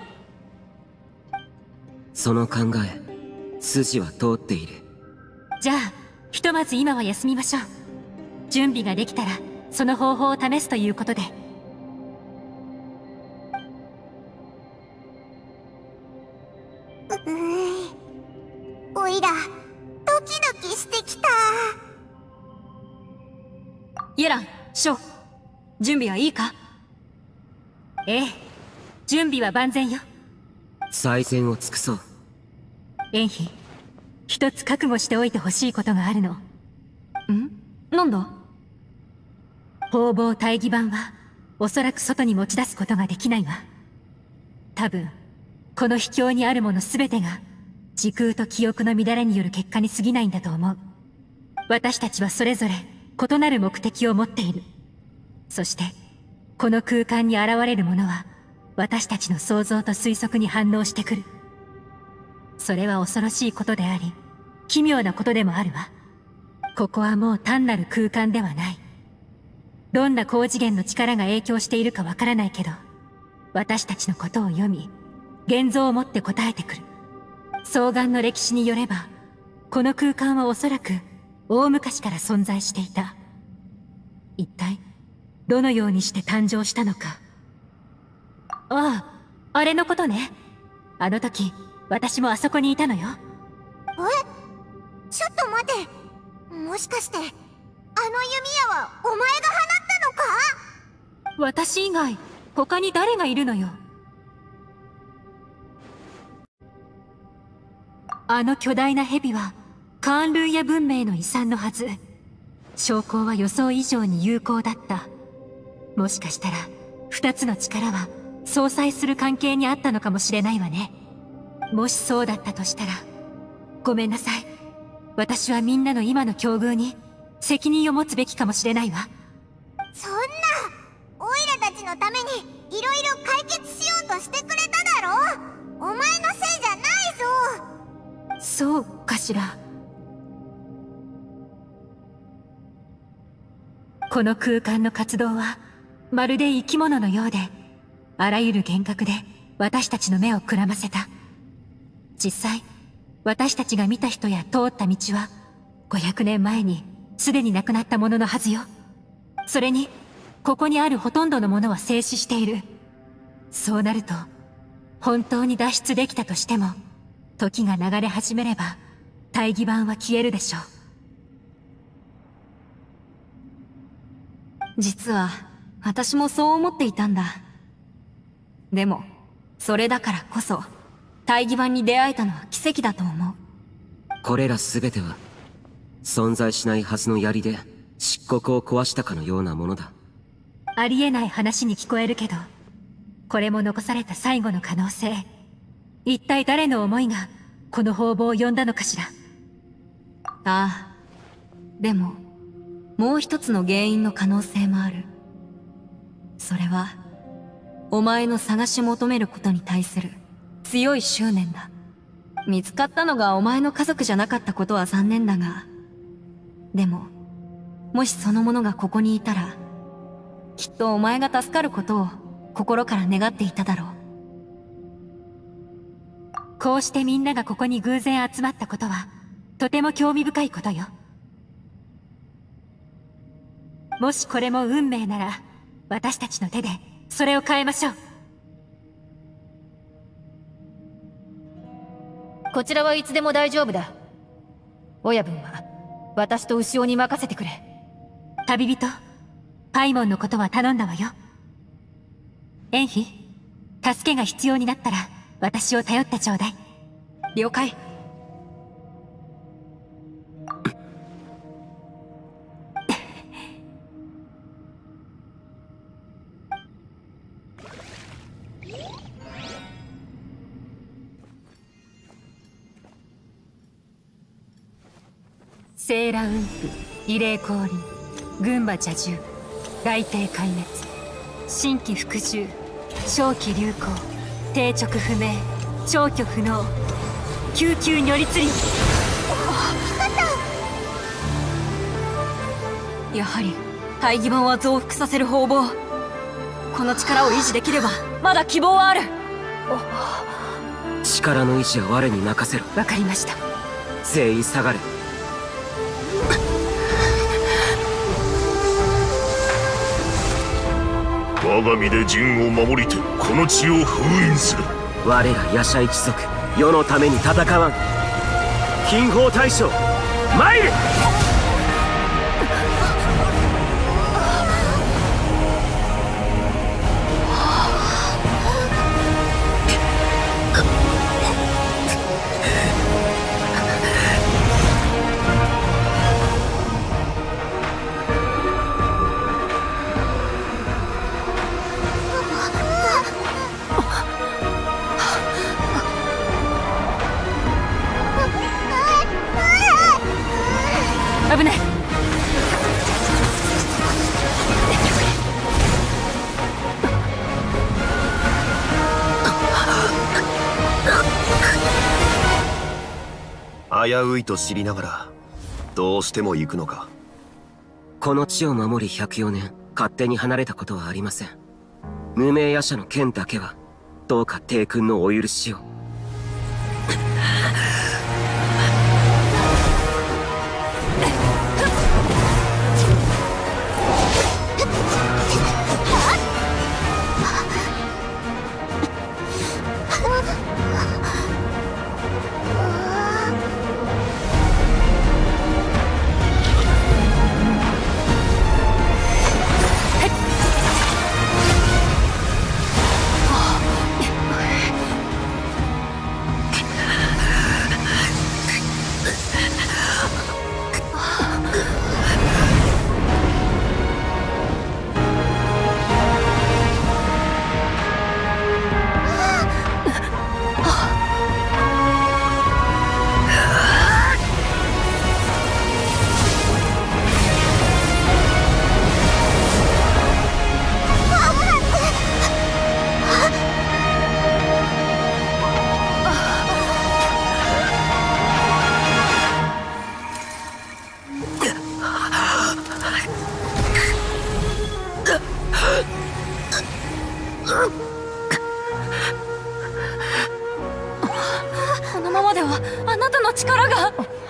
その考え、筋は通っている。 じゃあひとまず今は休みましょう。準備ができたらその方法を試すということで。 うういおいらドキドキしてきた。 イエラン、ショー、準備はいいか？ ええ、準備は万全よ。 最善を尽くそう。 エンヒ、一つ覚悟しておいてほしいことがあるの。 ん？なんだ？ 方々大義版はおそらく外に持ち出すことができないわ。多分この秘境にあるもの全てが時空と記憶の乱れによる結果に過ぎないんだと思う。私たちはそれぞれ異なる目的を持っている。そしてこの空間に現れるものは私たちの想像と推測に反応してくる。それは恐ろしいことであり奇妙なことでもあるわ。ここはもう単なる空間ではない。どんな高次元の力が影響しているかわからないけど、私たちのことを読み現像をもって答えてくる。双眼の歴史によればこの空間はおそらく大昔から存在していた。一体どのようにして誕生したのか。ああ、あれのことね。あの時私もあそこにいたのよ。 え、ちょっと待て。もしかしてあの弓矢はお前が放ったのか？ 私以外他に誰がいるのよ。あの巨大な蛇はカーンルーヤ文明の遺産のはず。証拠は予想以上に有効だった。もしかしたら二つの力は相殺する関係にあったのかもしれないわね。もしそうだったとしたらごめんなさい。私はみんなの今の境遇に責任を持つべきかもしれないわ。 そんな、オイラたちのためにいろいろ解決しようとしてくれただろ。お前のせいじゃないぞ。 そうかしら。この空間の活動はまるで生き物のようで、あらゆる幻覚で私たちの目をくらませた。実際私たちが見た人や通った道はごひゃくねんまえにすでに亡くなったもののはずよ。それにここにあるほとんどのものは静止している。そうなると本当に脱出できたとしても、時が流れ始めれば大義版は消えるでしょう。 実は私もそう思っていたんだ。でもそれだからこそ大義版に出会えたのは奇跡だと思う。 これら全ては存在しないはずの槍で漆黒を壊したかのようなものだ。 ありえない話に聞こえるけど、これも残された最後の可能性。一体誰の思いがこの方々を呼んだのかしら。 ああ、でももう一つの原因の可能性もある。それはお前の探し求めることに対する強い執念だ。見つかったのがお前の家族じゃなかったことは残念だが、でももしその者がここにいたらきっとお前が助かることを心から願っていただろう。 こうしてみんながここに偶然集まったことはとても興味深いことよ。もしこれも運命なら私たちの手でそれを変えましょう。 こちらはいつでも大丈夫だ。親分は私と牛尾に任せてくれ。 旅人パイモンのことは頼んだわよ。エンヒ、助けが必要になったら私を頼ってちょうだい。 了解。 セーラ雲布、異例降臨、群馬蛇獣、雷帝壊滅、新規服従、長期流行、定直不明、消去不能、救急如律輪。 やはり大義版は増幅させる方々。この力を維持できればまだ希望はある。 力の維持は我に任せろ。 わかりました。 全員下がれ。 我が身で陣を守りてこの地を封印する。 我ら夜叉一族、世のために戦わん。金宝大将参る。 危ない。 危ういと知りながらどうしても行くのか。 この地を守りひゃくよねん、勝手に離れたことはありません。無名夜叉の剣だけはどうか帝君のお許しを。 このままではあなたの力が。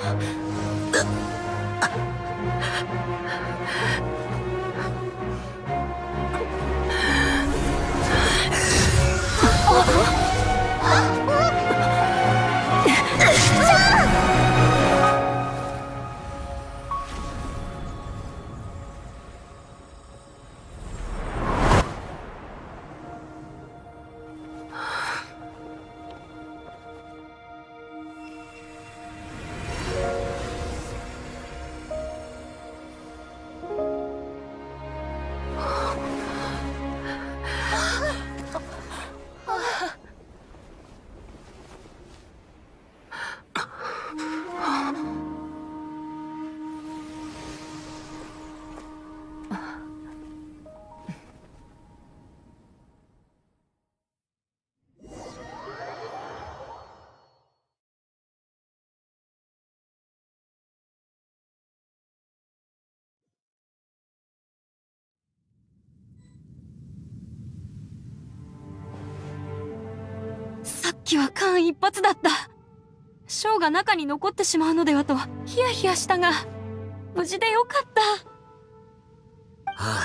さっきは間一髪だった。ショーが中に残ってしまうのではとヒヤヒヤしたが、無事でよかった。 は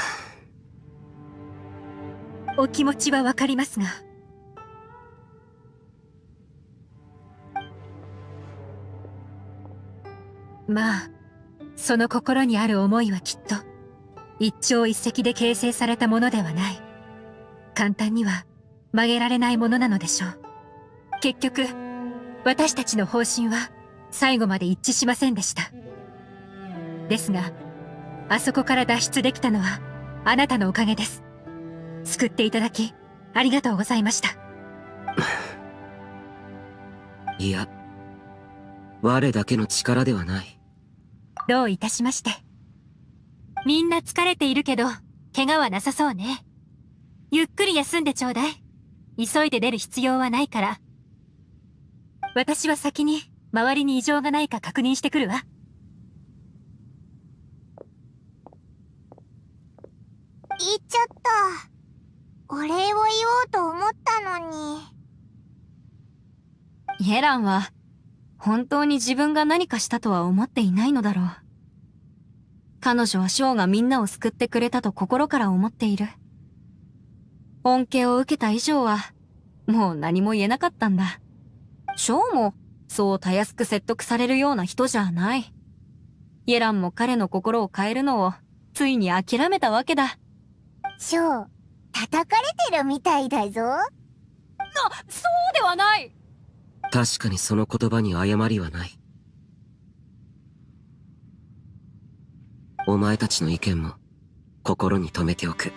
あ、お気持ちはわかりますが、まあその心にある思いはきっと一朝一夕で形成されたものではない。簡単には曲げられないものなのでしょう。結局私たちの方針は最後まで一致しませんでした。ですがあそこから脱出できたのはあなたのおかげです。救っていただきありがとうございました。 いや、我だけの力ではない。 どういたしまして。みんな疲れているけど怪我はなさそうね。ゆっくり休んでちょうだい。急いで出る必要はないから。私は先に周りに異常がないか確認してくるわ。 言っちゃった。お礼を言おうと思ったのに。 イエランは本当に自分が何かしたとは思っていないのだろう。彼女はショーがみんなを救ってくれたと心から思っている。恩恵を受けた以上はもう何も言えなかったんだ。ショーもそうたやすく説得されるような人じゃない。イエランも彼の心を変えるのをついに諦めたわけだ。 ショー、叩かれてるみたいだぞ。な、 そうではない。 確かにその言葉に誤りはない。お前たちの意見も心に留めておく。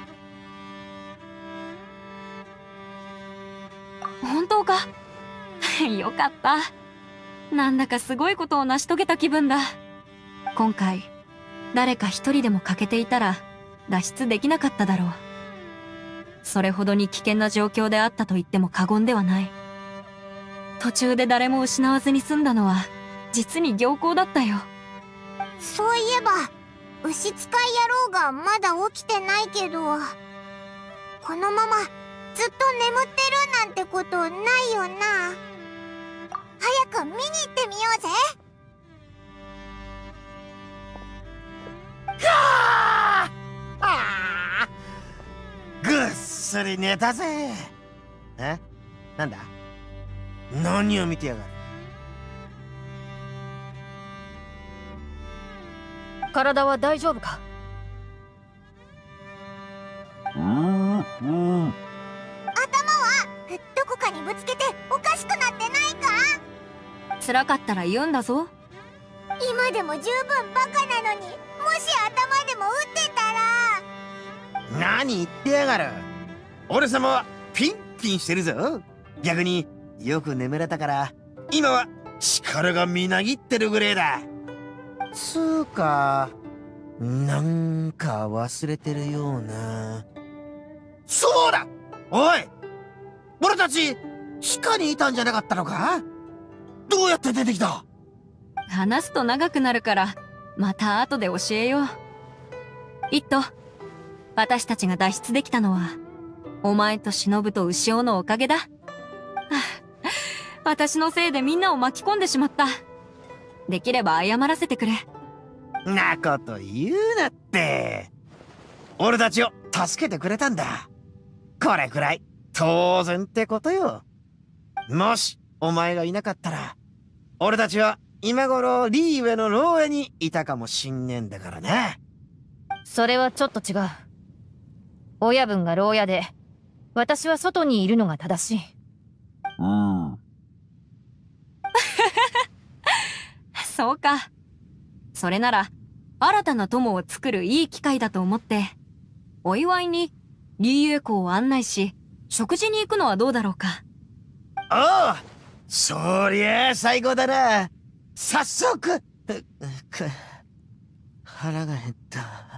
本当か？よかった。なんだかすごいことを成し遂げた気分だ。今回誰か一人でも欠けていたら脱出できなかっただろう。それほどに危険な状況であったと言っても過言ではない。途中で誰も失わずに済んだのは実に良好だったよ。 そういえば牛使い野郎がまだ起きてないけど、このままずっと眠ってるなんてことないよな。早く見に行ってみようぜ。 はあ、ぐっすり寝たぜ。え、なんだ、何を見てやがる。 体は大丈夫か？ うんうん。頭はどこかにぶつけておかしくなってないか？ 辛かったら言うんだぞ。 今でも十分バカなのに、もし頭でも打ってたら。 何言ってやがる。俺様はピンピンしてるぞ。逆によく眠れたから今は力がみなぎってるぐらいだ。つうか、なんか忘れてるような。そうだ、おい、俺たち地下にいたんじゃなかったのか？どうやって出てきた？ 話すと長くなるからまた後で教えよう。イット、私たちが脱出できたのはお前と忍と牛尾のおかげだ。はあ、私のせいでみんなを巻き込んでしまった。できれば謝らせてくれ。 なこと言うなって。俺たちを助けてくれたんだ。これくらい当然ってことよ。もしお前がいなかったら俺たちは今頃リーウェの牢屋にいたかもしんねえんだからな。 それはちょっと違う。親分が牢屋で私は外にいるのが正しい。 うん。 そうか。それなら新たな友を作るいい機会だと思ってお祝いにリーウェ港を案内し食事に行くのはどうだろうか。 おう、そりゃあ最高だな。早速。く、腹が減った。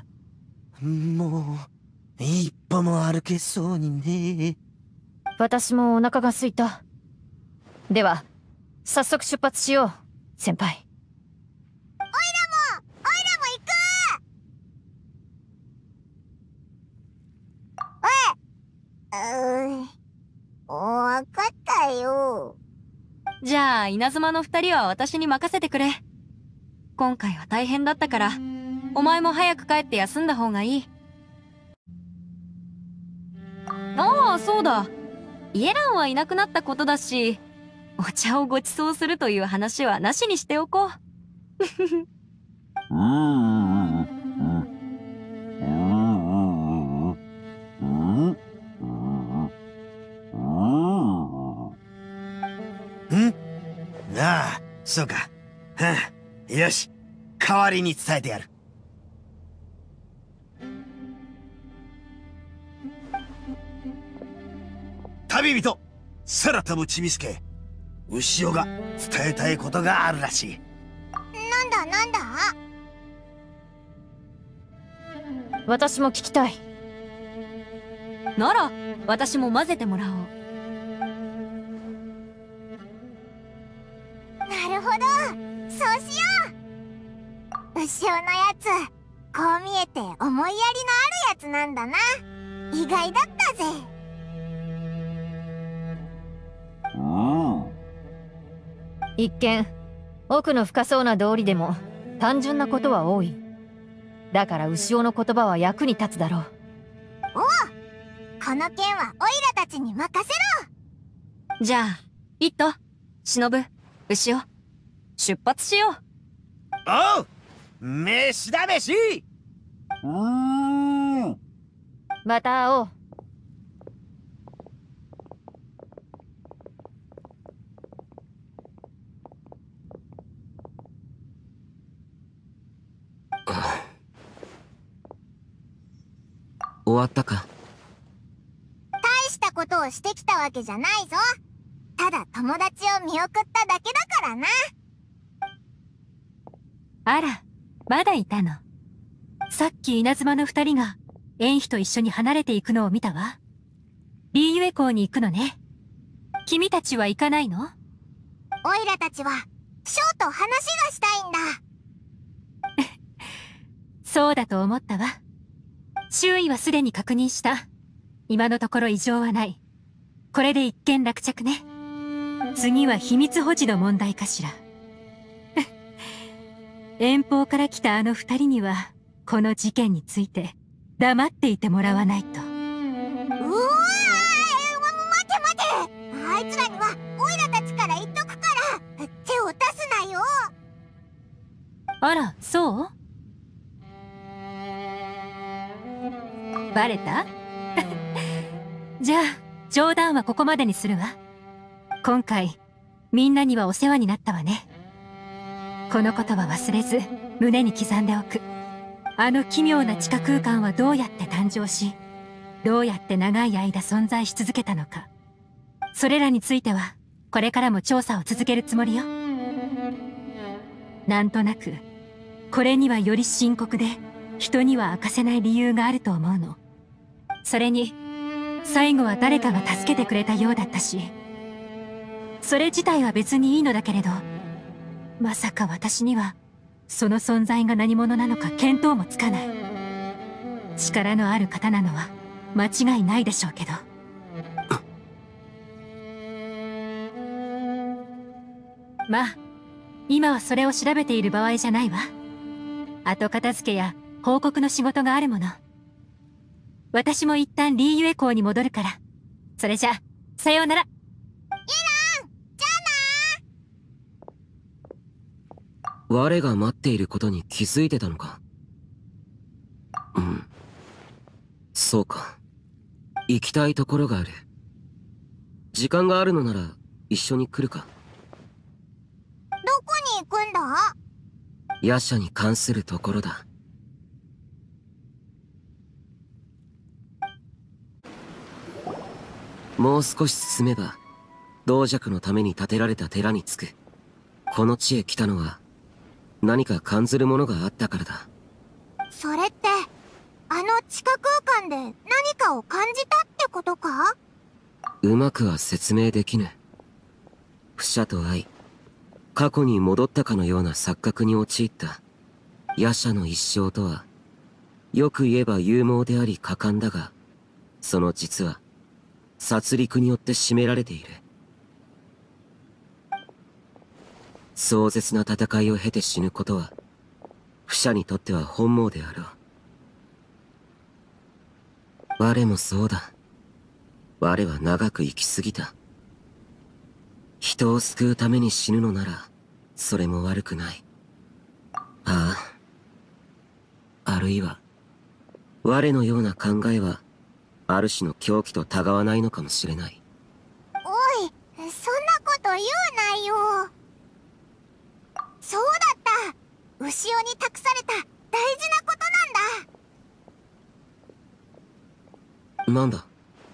もう一歩も歩けそうにね。 私もお腹が空いた。では早速出発しよう、先輩。 わかったよ。 じゃあ稲妻の二人は私に任せてくれ。今回は大変だったからお前も早く帰って休んだ方がいい。ああ、そうだ。イエランはいなくなったことだしお茶をご馳走するという話はなしにしておこう。 うんうんうんああ、そうか。はあ、よし、代わりに伝えてやる。旅人、空飛ぶちびすけ、牛尾が伝えたいことがあるらしい。 なんだなんだ？ 私も聞きたい。 なら私も混ぜてもらおう。 なるほど、そうしよう。牛尾のやつ、こう見えて思いやりのあるやつなんだな。意外だったぜ。 一見奥の深そうな道理でも単純なことは多い。だから牛尾の言葉は役に立つだろう。 おう、この件はオイラたちに任せろ。 じゃあイット、忍、牛尾、出発しよう。 おう、飯だ飯。うーん。 また会おう。 終わったか。 大したことをしてきたわけじゃないぞ。ただ友達を見送っただけだからな。 あら、まだいたの。さっき稲妻の二人が縁妃と一緒に離れていくのを見たわ。リーユエ港に行くのね。君たちは行かないの？ オイラたちはショーと話がしたいんだ。 そうだと思ったわ。周囲はすでに確認した。今のところ異常はない。これで一件落着ね。次は秘密保持の問題かしら。遠方から来たあの二人にはこの事件について黙っていてもらわないと。 うわー、待て待て、あいつらにはオイラたちから言っとくから、手を出すなよ。 あら、そう？バレた？じゃあ冗談はここまでにするわ。今回みんなにはお世話になったわね。このことは忘れず胸に刻んでおく。あの奇妙な地下空間はどうやって誕生し、どうやって長い間存在し続けたのか、それらについてはこれからも調査を続けるつもりよ。なんとなくこれにはより深刻で人には明かせない理由があると思うの。それに最後は誰かが助けてくれたようだったし、それ自体は別にいいのだけれど、まさか私にはその存在が何者なのか見当もつかない。力のある方なのは間違いないでしょうけど。まあ今はそれを調べている場合じゃないわ。後片付けや報告の仕事があるもの。私も一旦リーユエ港に戻るから。それじゃさようなら。 我が待っていることに気づいてたのか。うん、そうか。行きたいところがある。時間があるのなら一緒に来るか。 どこに行くんだ？ 夜叉に関するところだ。もう少し進めば道弱のために建てられた寺に着く。この地へ来たのは何か感ずるものがあったからだ。 それってあの地下空間で何かを感じたってことか？ うまくは説明できぬ。不捨と愛、過去に戻ったかのような錯覚に陥った夜叉の一生とは、よく言えば勇猛であり果敢だが、その実は殺戮によって占められている。壮絶な戦いを経て死ぬことは不捨にとっては本望であろう。我もそうだ。我は長く生きすぎた。人を救うために死ぬのならそれも悪くない。ああ、あるいは我のような考えはある種の狂気とたがわないのかもしれない。 おい、そんなこと言うなよ。そうだった、牛尾に託された大事なことなんだ。 なんだ？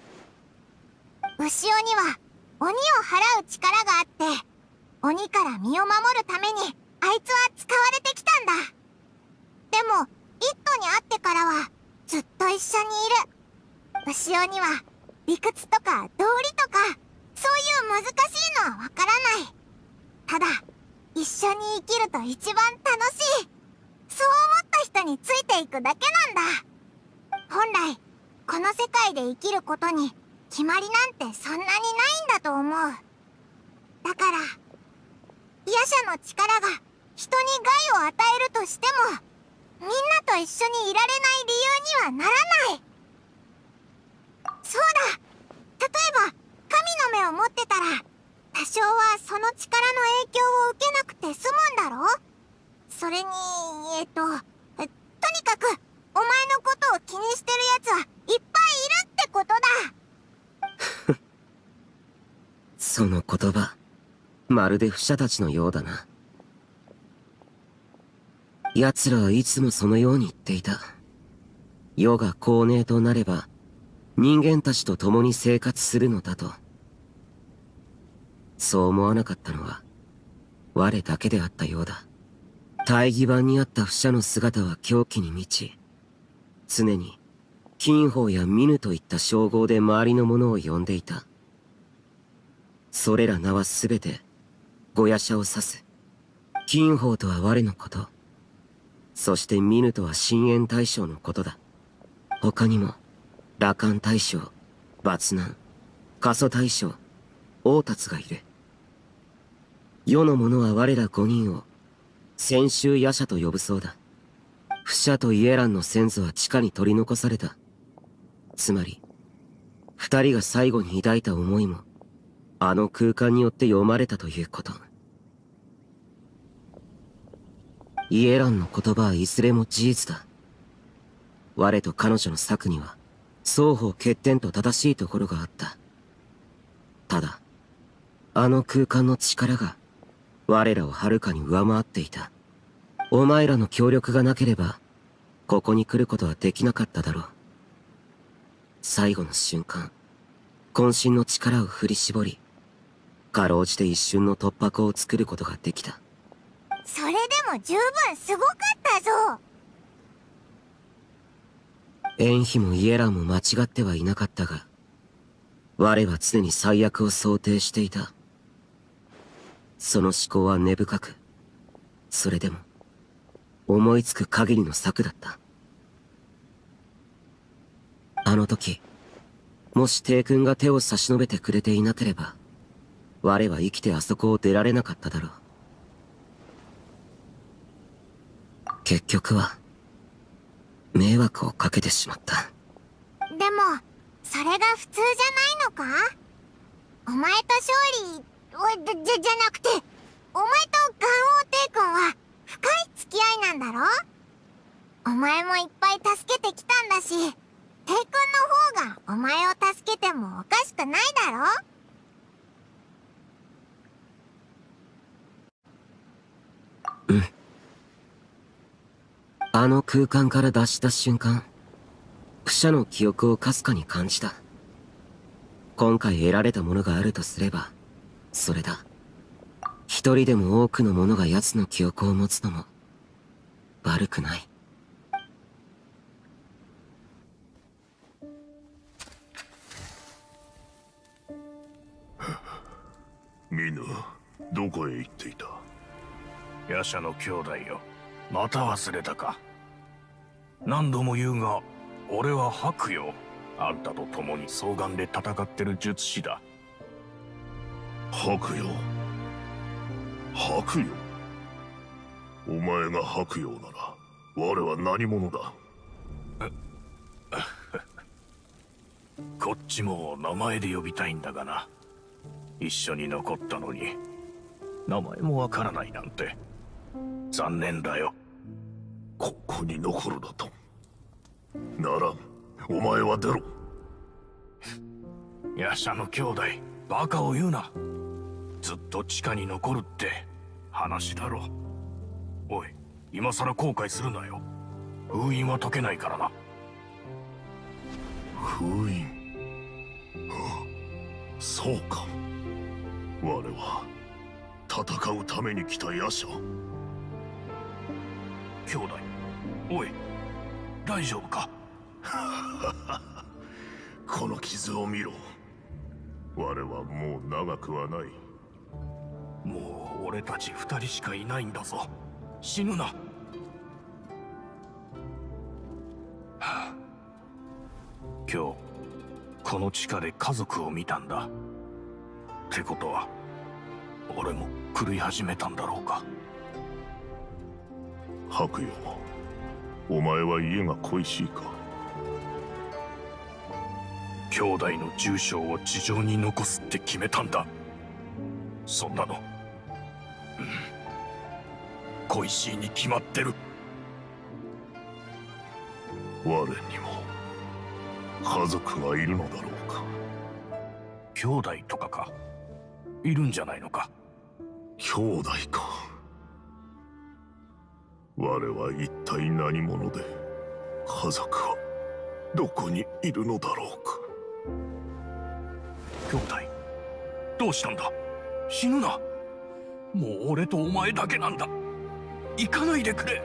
牛尾には鬼を払う力があって、鬼から身を守るためにあいつは使われてきたんだ。でもイットに会ってからはずっと一緒にいる。牛尾には理屈とか道理とかそういう難しいのはわからない。ただ一緒に生きると一番楽しい。そう思った人についていくだけなんだ。本来この世界で生きることに決まりなんてそんなにないんだと思う。だから夜叉の力が人に害を与えるとしてもみんなと一緒にいられない理由にはならない。そうだ、例えば神の目を持ってたら多少はその力の影響を受けなくて済むんだろ。それにえっととにかくお前のことを気にしてるやつはいっぱいいるってことだ。 その言葉、まるで不者たちのようだな。奴らはいつもそのように言っていた。世が公寧となれば人間たちと共に生活するのだと。そう思わなかったのは我だけであったようだ。大義版にあった不者の姿は狂気に満ち、常に金鳳やミヌといった称号で周りの者を呼んでいた。それら名はすべてご夜叉を指す。金鳳とは我のこと、そしてミヌとは深淵大将のことだ。他にも羅漢大将、抜難、過疎大将、王達がいる。世の者は我ら五人を千秋夜叉と呼ぶそうだ。不者とイエランの先祖は地下に取り残された。つまり二人が最後に抱いた思いもあの空間によって読まれたということ。イエランの言葉はいずれも事実だ。我と彼女の策には双方欠点と正しいところがあった。ただあの空間の力が我らをはるかに上回っていた。お前らの協力がなければここに来ることはできなかっただろう。最後の瞬間、渾身の力を振り絞り、かろうじて一瞬の突破口を作ることができた。 それでも十分すごかったぞ。 縁妃もイエランも間違ってはいなかったが、我は常に最悪を想定していた。その思考は根深く、それでも思いつく限りの策だった。あの時もし帝君が手を差し伸べてくれていなければ我は生きてあそこを出られなかっただろう。結局は迷惑をかけてしまった。 でもそれが普通じゃないのか。お前と勝利じゃ、じゃなくてお前とガン王帝君は深い付き合いなんだろ。お前もいっぱい助けてきたんだし、帝君の方がお前を助けてもおかしくないだろ。 うん。あの空間から脱した瞬間、不者の記憶をかすかに感じた。今回得られたものがあるとすればそれだ。一人でも多くの者が奴の記憶を持つのも悪くない。 ミヌ、どこへ行っていた？ 夜叉の兄弟よ、また忘れたか。何度も言うが、俺は白よ。あんたと共に双眼で戦ってる術師だ。 白陽、白陽。お前が白陽なら我は何者だ？ こっちも名前で呼びたいんだがな。一緒に残ったのに名前もわからないなんて残念だよ。 ここに残るだと？ならん、お前は出ろ。 夜叉の兄弟、バカを言うな。ずっと地下に残るって話だろ。おい、今さら後悔するなよ。封印は解けないからな。 封印？ああ、そうか。我は戦うために来た夜叉。 兄弟、おい、大丈夫か？ この傷を見ろ。我はもう長くはない。 もう俺たち二人しかいないんだぞ。死ぬな。はあ、今日この地下で家族を見たんだ。ってことは俺も狂い始めたんだろうか。 白夜、お前は家が恋しいか。 兄弟の住所を地上に残すって決めたんだ。そんなの、うん、恋しいに決まってる。 我にも家族がいるのだろうか。 兄弟とかか、いるんじゃないのか。 兄弟か。我は一体何者で、家族はどこにいるのだろうか。 兄弟、どうしたんだ。死ぬな。もう俺とお前だけなんだ。行かないでくれ。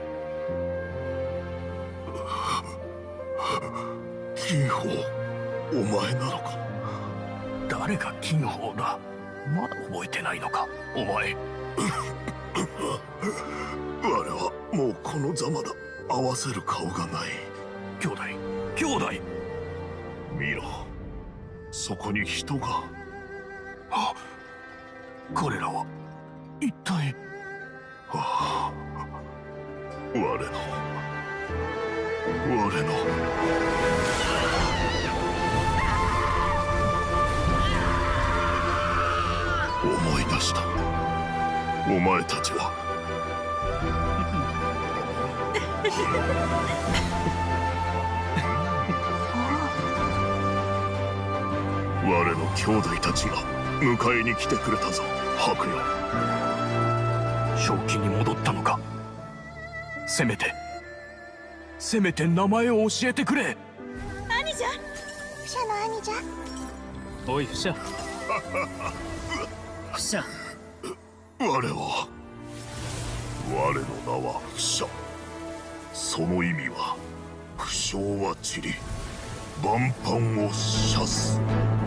金鳳、お前なのか。 誰が金鳳だ。まだ覚えてないのかお前。 我はもうこのざまだ。合わせる顔がない。 兄弟、兄弟。 見ろ、そこに人が。 あ、彼らは一体。 ああ、我の我の思い出した。お前たちは我の兄弟たちが迎えに来てくれたぞ、白夜。 正気に戻ったのか。せめてせめて名前を教えてくれ。 兄者、フシャの兄者。 おいフシャ。フシャ。 我は我の名はフシャ。その意味は不祥は散り、万般を射す。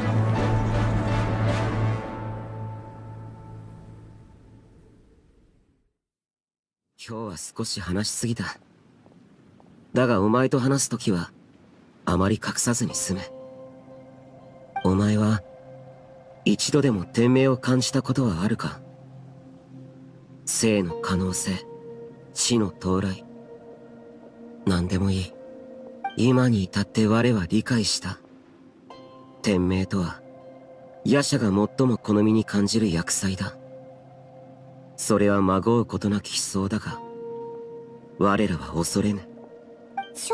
今日は少し話しすぎた。だがお前と話すときはあまり隠さずに済め。お前は一度でも天命を感じたことはあるか。生の可能性、死の到来、何でもいい。今に至って我は理解した。天命とは夜叉が最も好みに感じる厄災だ。それはまごうことなき悲壮だが、我らは恐れぬ。 ショ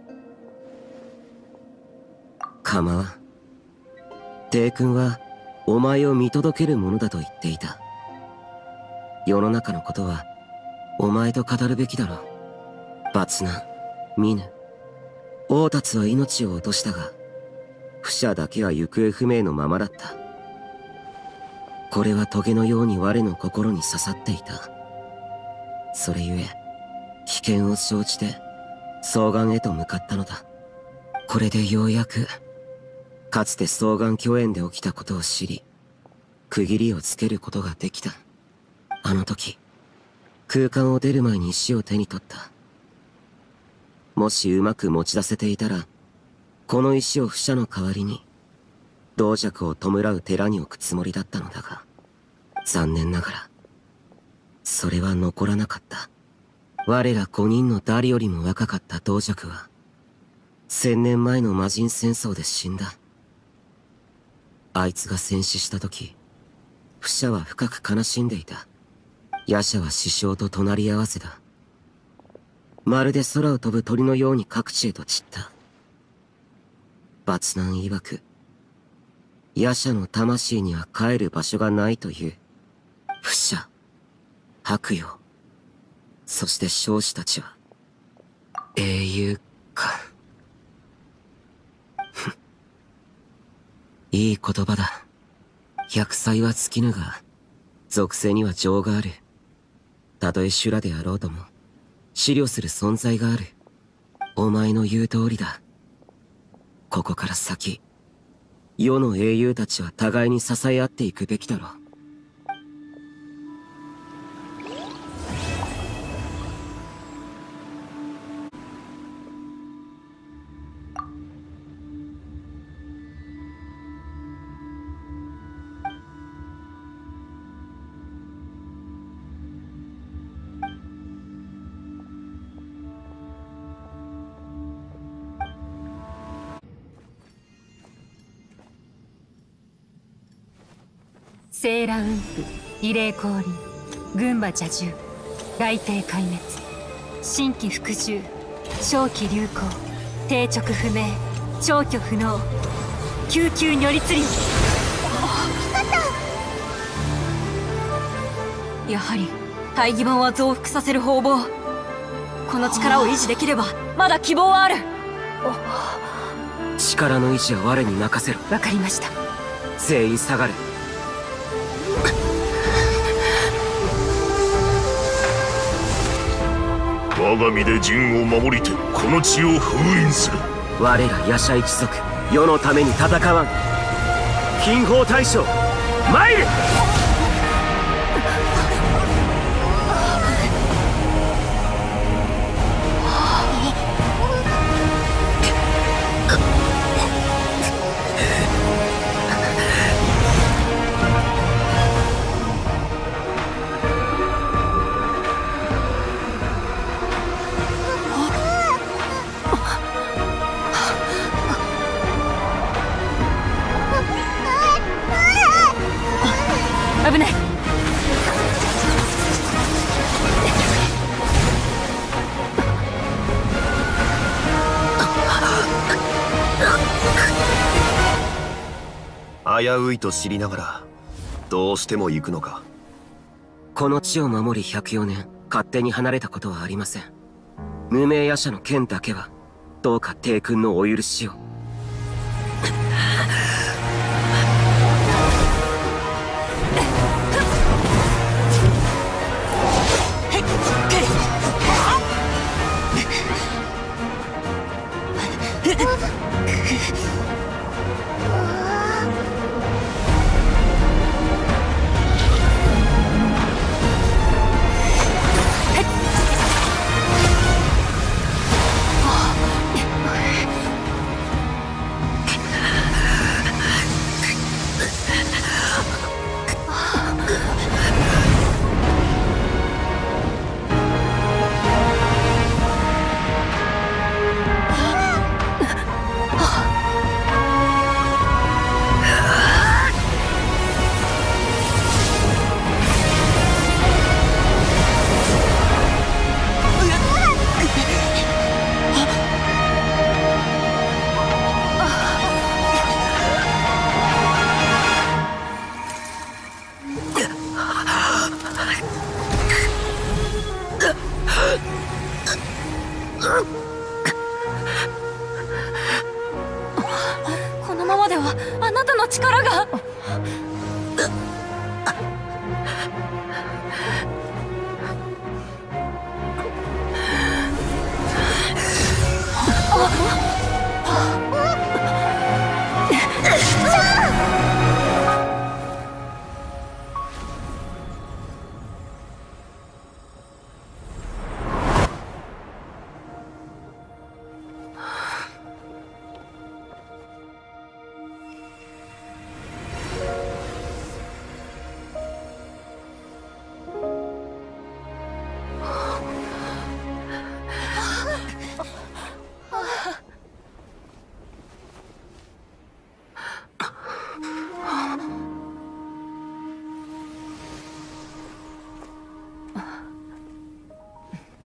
ー。 構わん。帝君はお前を見届けるものだと言っていた。世の中のことはお前と語るべきだろう。抜難、見ぬ。王達は命を落としたが、フシャだけは行方不明のままだった。これは棘のように我の心に刺さっていた。それゆえ、危険を承知で、双眼へと向かったのだ。これでようやく、かつて双眼巨炎で起きたことを知り、区切りをつけることができた。あの時、空間を出る前に石を手に取った。もしうまく持ち出せていたら、この石をフシャの代わりに、同弱を弔う寺に置くつもりだったのだが、残念ながら、それは残らなかった。我ら五人の誰よりも若かった同弱は、千年前の魔人戦争で死んだ。あいつが戦死した時、フシャは深く悲しんでいた。夜叉は師匠と隣り合わせだ。まるで空を飛ぶ鳥のように各地へと散った。抜難曰く、夜叉の魂には帰る場所がないという。フシャ、白夜、そして将士たちは、英雄か。いい言葉だ。百歳は尽きぬが、属性には情がある。たとえ修羅であろうとも、思慮する存在がある。お前の言う通りだ。 ここから先、世の英雄たちは互いに支え合っていくべきだろう。 セーラ雲布、異例降臨、群馬蛇獣、雷帝壊滅、新規服従、正気流行、定直不明、消去不能、救急如律令。 やはり大義版は増幅させる方々。この力を維持できればまだ希望はある。 力の維持は我に任せろ。 わかりました。 全員下がれ。 我が身で陣を守りてこの地を封印する。 我ら夜叉一族、世のために戦わん。金宝大将参る。 危ない。 危ういと知りながらどうしても行くのか。 この地を守りひゃくよねん、勝手に離れたことはありません。無名夜叉の剣だけはどうか帝君のお許しを。 このままではあなたの力が。